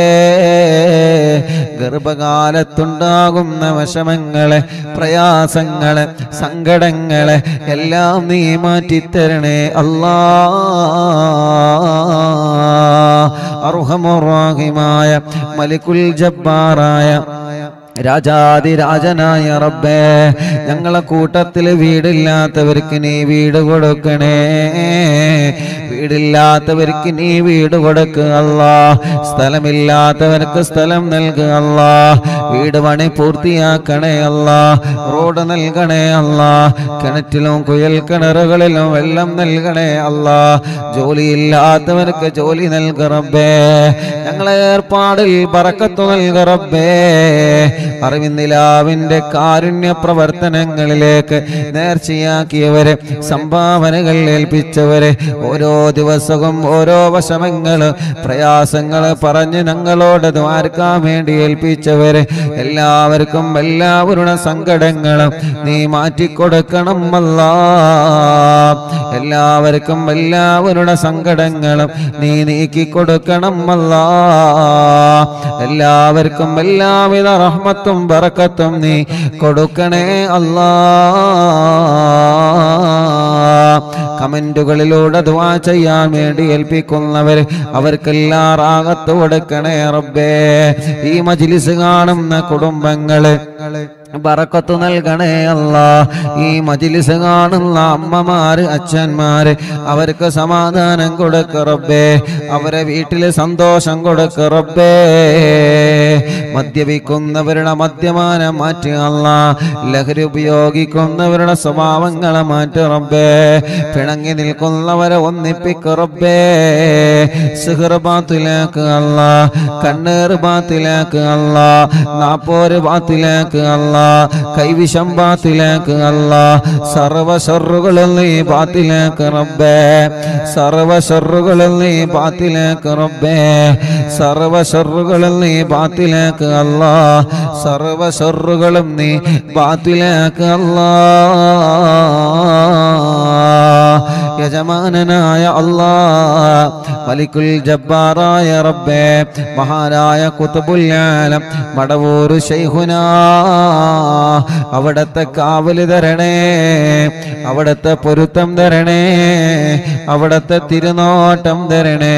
ഗർഭകാലത്തുണ്ടാകുന്ന വിഷമങ്ങളെ, പ്രയാസങ്ങളെ, സങ്കടങ്ങളെ എല്ലാം നീ മാറ്റിത്തരണേ അല്ലാ. അർഹമുർ റഹീമായ മലിക്കുൽ ജബ്ബാറായ രാജാതിരാജനായ റബ്ബേ, ഞങ്ങളെ കൂട്ടത്തിൽ വീടില്ലാത്തവർക്ക് നീ വീട് കൊടുക്കണേ. വീടില്ലാത്തവർക്ക് നീ വീട് കൊടുക്കുക അല്ലാ. സ്ഥലമില്ലാത്തവർക്ക് സ്ഥലം നൽകുക അല്ലാ. വീട് പണി പൂർത്തിയാക്കണേ അല്ലാ. റോഡ് നൽകണേ അല്ലാ. കിണറ്റിലും കുയൽ കിണറുകളിലും വെള്ളം നൽകണേ അല്ലാ. ജോലിയില്ലാത്തവർക്ക് ജോലി നൽകുക റബ്ബേ. ഞങ്ങളെ ഏർപ്പാടിൽ ബറക്കത്ത് നൽകുക റബ്ബേ. അറിവിന്ദിലാവിന്റെ കാരുണ്യ പ്രവർത്തനങ്ങളിലേക്ക് നേർച്ചയാക്കിയവരെ, സംഭാവനകൾ ഏൽപ്പിച്ചവരെ, ഓരോ ദിവസവും ഓരോ വിഷമങ്ങള് പ്രയാസങ്ങള് പറഞ്ഞ് ഞങ്ങളോട് ദ്വാരക്കാൻ വേണ്ടി ഏൽപ്പിച്ചവരെ എല്ലാവർക്കും എല്ലാവരുടെ സങ്കടങ്ങളും നീ മാറ്റിക്കൊടുക്കണം അല്ലാ. എല്ലാവർക്കും എല്ലാവരുടെ സങ്കടങ്ങളും നീ നീക്കിക്കൊടുക്കണം അല്ലാ. എല്ലാവർക്കും എല്ലാവിധ റഹ്മത്തും ബറക്കത്തും നീ കൊടുക്കണേ അല്ലാ. കമന്റുകളിലൂടെ ദുആ ചെയ്യാൻ വേണ്ടി ഏൽപ്പിക്കുന്നവർ അവർക്കെല്ലാം റാഹത്ത് കൊടുക്കണേ റബ്ബേ. ഈ മജ്ലിസ് കാണുന്ന കുടുംബങ്ങള് ബറക്കത്ത് നൽകണേ അല്ലാ. ഈ മജ്ലിസ് കാണുന്ന അമ്മമാര്, അച്ഛന്മാര് അവർക്ക് സമാധാനം കൊടുക്ക റബ്ബേ. അവരെ വീട്ടില് സന്തോഷം കൊടുക്ക റബ്ബേ. മദ്യപിക്കുന്നവരുടെ മദ്യപാനം മാറ്റി അല്ലാ. ലഹരി ഉപയോഗിക്കുന്നവരുടെ സ്വഭാവങ്ങളെ മാറ്റി റബ്ബേ. പിണങ്ങി നിൽക്കുന്നവരെ ഒന്നിപ്പിക്ക റബ്ബേ. സിഹർ ബാത്തിലാക്ക് അല്ലാ. കണ്ണേർ ബാത്തിലാക്ക് അല്ലാ. നാപ്പോര് ബാത്തിലാക്ക് അല്ലാ. കൈവിഷം ബാത്തിലാക്ക് അല്ലാ സർവ ശർറുകളും നീ ബാത്തിലാക്ക് റബ്ബേ സർവ ശർറുകളും നീ ബാത്തിലാക്ക് റബ്ബേ സർവ ശർറുകളും നീ ബാത്തിലാക്ക് അല്ലാ സർവ ശർറുകളും നീ ബാത്തിലാക്ക് അല്ലാ യജമാനനായ അല്ലാ മലിക്കുൽ ജബ്ബാറായ റബ്ബേ മഹാനായ ഖുത്ബുൽ ആലം മടവൂർ ശൈഖുനാ അവിടത്തെ കാവല് തരണേ അവിടത്തെ പൊരുത്തം തരണേ അവിടത്തെ തിരുനോട്ടം തരണേ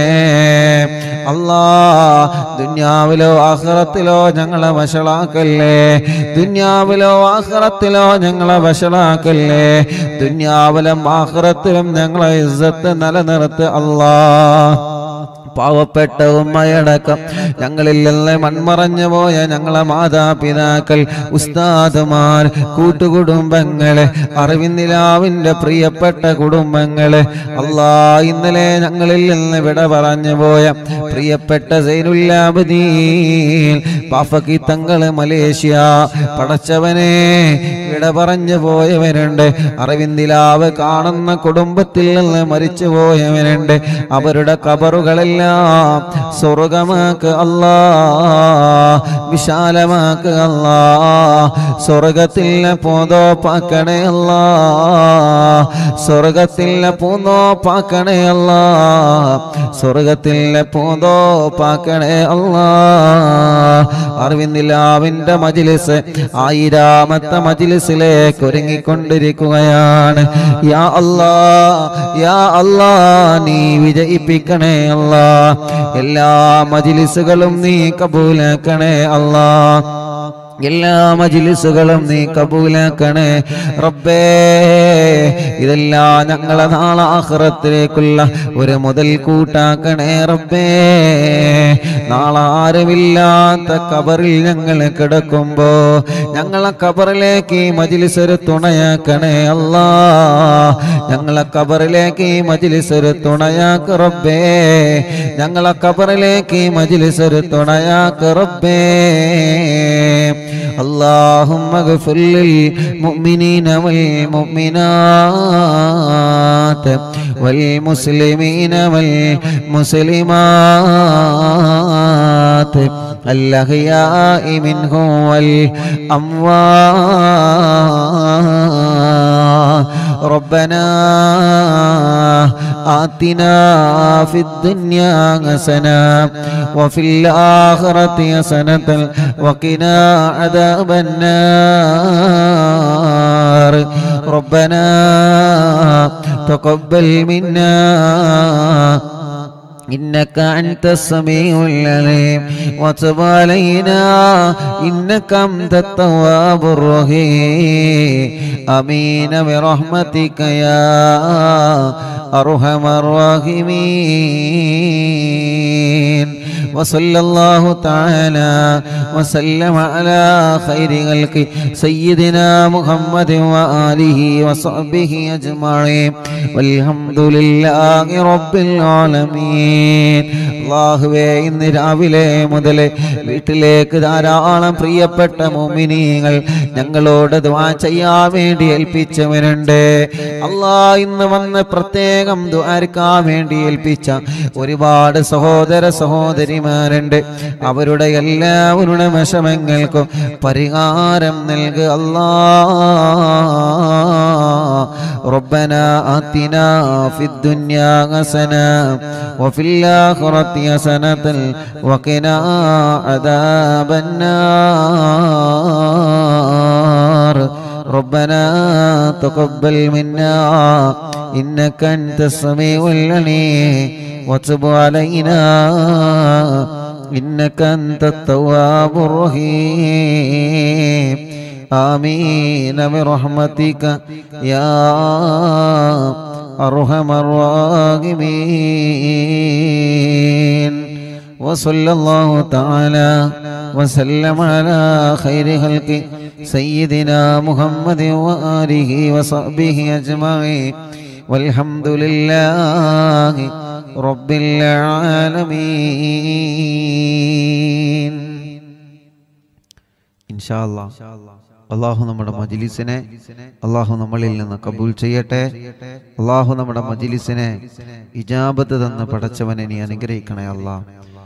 അല്ലാ ദുനിയാവിലോ ആഖിറത്തിലോ ഞങ്ങളെ വശളാക്കല്ലേ ദുനിയാവിലോ ആഖിറത്തിലോ ഞങ്ങളെ വശളാക്കല്ലേ ദുനിയാവിലും ആഖിറത്തിലും ഞങ്ങളെ ഇസ്സത്ത് നിലനിർത്ത് അല്ലാ പാവപ്പെട്ട ഉമ്മയടക്കം ഞങ്ങളിൽ നിന്ന് മൺമറഞ്ഞു പോയ ഞങ്ങളെ മാതാപിതാക്കൾ ഉസ്താദുമാർ കൂട്ടുകുടുംബങ്ങള് അറിവിന്ദിലാവിന്റെ പ്രിയപ്പെട്ട കുടുംബങ്ങള് അല്ലാ ഇന്നലെ ഞങ്ങളിൽ നിന്ന് വിട പറഞ്ഞു പോയ പ്രിയപ്പെട്ട സൈനുല്ലാബദീൻ പാഫക്കി തങ്ങള് മലേഷ്യ പടച്ചവനെ വിട പറഞ്ഞു പോയവരുണ്ട് അറിവിന്ദിലാവ് കാണുന്ന കുടുംബത്തിൽ നിന്ന് മരിച്ചു പോയവരുണ്ട് അവരുടെ ഖബറുകളെല്ലാം സ്വർഗമാക്ക് അല്ലാ വിശാലമാക്ക് അല്ലാ സ്വർഗത്തിലെ പൂന്തോപ്പാക്കണേ അല്ലാ സ്വർഗത്തിലെ പൂന്തോപ്പാക്കണേ അല്ലാ സ്വർഗത്തിലെ പൂന്തോപ്പാക്കണേ അല്ലാ അറിവിന്ദിലാവിന്റെ മജ്ലിസ് ആയിരാമത്തെ മജ്ലിസിലേക്ക് ഒരുങ്ങിക്കൊണ്ടിരിക്കുകയാണ് യാ അല്ലാ യാ അല്ലാ നീ വിജയിപ്പിക്കണേ അല്ലാ എല്ലാ മജ്ലിസുകളും നീ കബൂലാക്കണേ അല്ലാ എല്ലാ മജ്ലിസുകളും നീ കബൂലാക്കണേ റബ്ബേ ഇതെല്ലാം ഞങ്ങളെ നാളെ ആഖിറത്തിലേക്കുള്ള ഒരു മുതൽ കൂട്ടാക്കണേ റബ്ബേ നാളെ ആരുമില്ലാത്ത ഖബറിൽ ഞങ്ങൾ കിടക്കുമ്പോ ഞങ്ങളെ ഖബറിലേക്ക് ഈ മജ്ലിസ് ഒരു തുണയാക്കണേ അല്ലാ ഞങ്ങളെ ഖബറിലേക്ക് ഈ മജ്ലിസ് ഒരു തുണയാക്ക് റബ്ബേ ഞങ്ങളെ ഖബറിലേക്ക് ഈ മജ്ലിസ് ഒരു തുണയാക്ക് റബ്ബേ اللهم اغفر للمؤمنين والمؤمنات والمسلمين والمسلمات الأحياء منهم والأموات ربنا آتنا في الدنيا حسنة وفي الآخرة حسنة وقنا عذاب النار ربنا تقبل منا إنك أنت السميع العليم وتب علينا إنك أنت التواب الرحيم آمين برحمتك يا أرحم الراحمين وصلى الله تعالى وسلم على خير خلق سيدنا محمد وآله وصحبه أجمعين والحمد لله رب العالمين അല്ലാഹുവേ ഇന്ന് രാവിലെ മുതൽ വീട്ടിലേക്ക് ധാരാളം പ്രിയപ്പെട്ട മുഅ്മിനീങ്ങൾ ഞങ്ങളോട് ദുആ ചെയ്യാൻ വേണ്ടി ഏൽപ്പിച്ചവരുണ്ട് അല്ലാഹ് ഇന്ന് വന്ന് പ്രത്യേകം ദുആർക്കാൻ വേണ്ടി ഏൽപ്പിച്ച ഒരുപാട് സഹോദര സഹോദരിമാരുണ്ട് അവരുടെ എല്ലാവരുടെ വിഷമങ്ങൾക്കും പരിഹാരം നൽകുക അല്ലാഹ് റബ്ബനാ ആതിനാ ഫിദ് ദുനിയാ ഹസന വഫിൽ ആഖിറതി ഹസനതൻ വഖിനാ അദാബൻ നാർ ربنا تقبل منا إنك أنت السميع العليم وتب علينا إنك أنت التواب الرحيم آمين برحمتك يا أرحم الراحمين وصلى الله تعالى وسلم على خير خلق سيدنا محمد وآله وصحبه أجمعين والحمد لله رب العالمين إن شاء الله അള്ളാഹു നമ്മുടെ മജ്ലിസിനെ അള്ളാഹു നമ്മളിൽ നിന്ന് കബൂൽ ചെയ്യട്ടെ. അള്ളാഹു നമ്മുടെ മജ്ലിസിനെ ഇജാബത്ത് തന്ന് പടച്ചവനെ നീ അനുഗ്രഹിക്കണേ അല്ലാഹ്.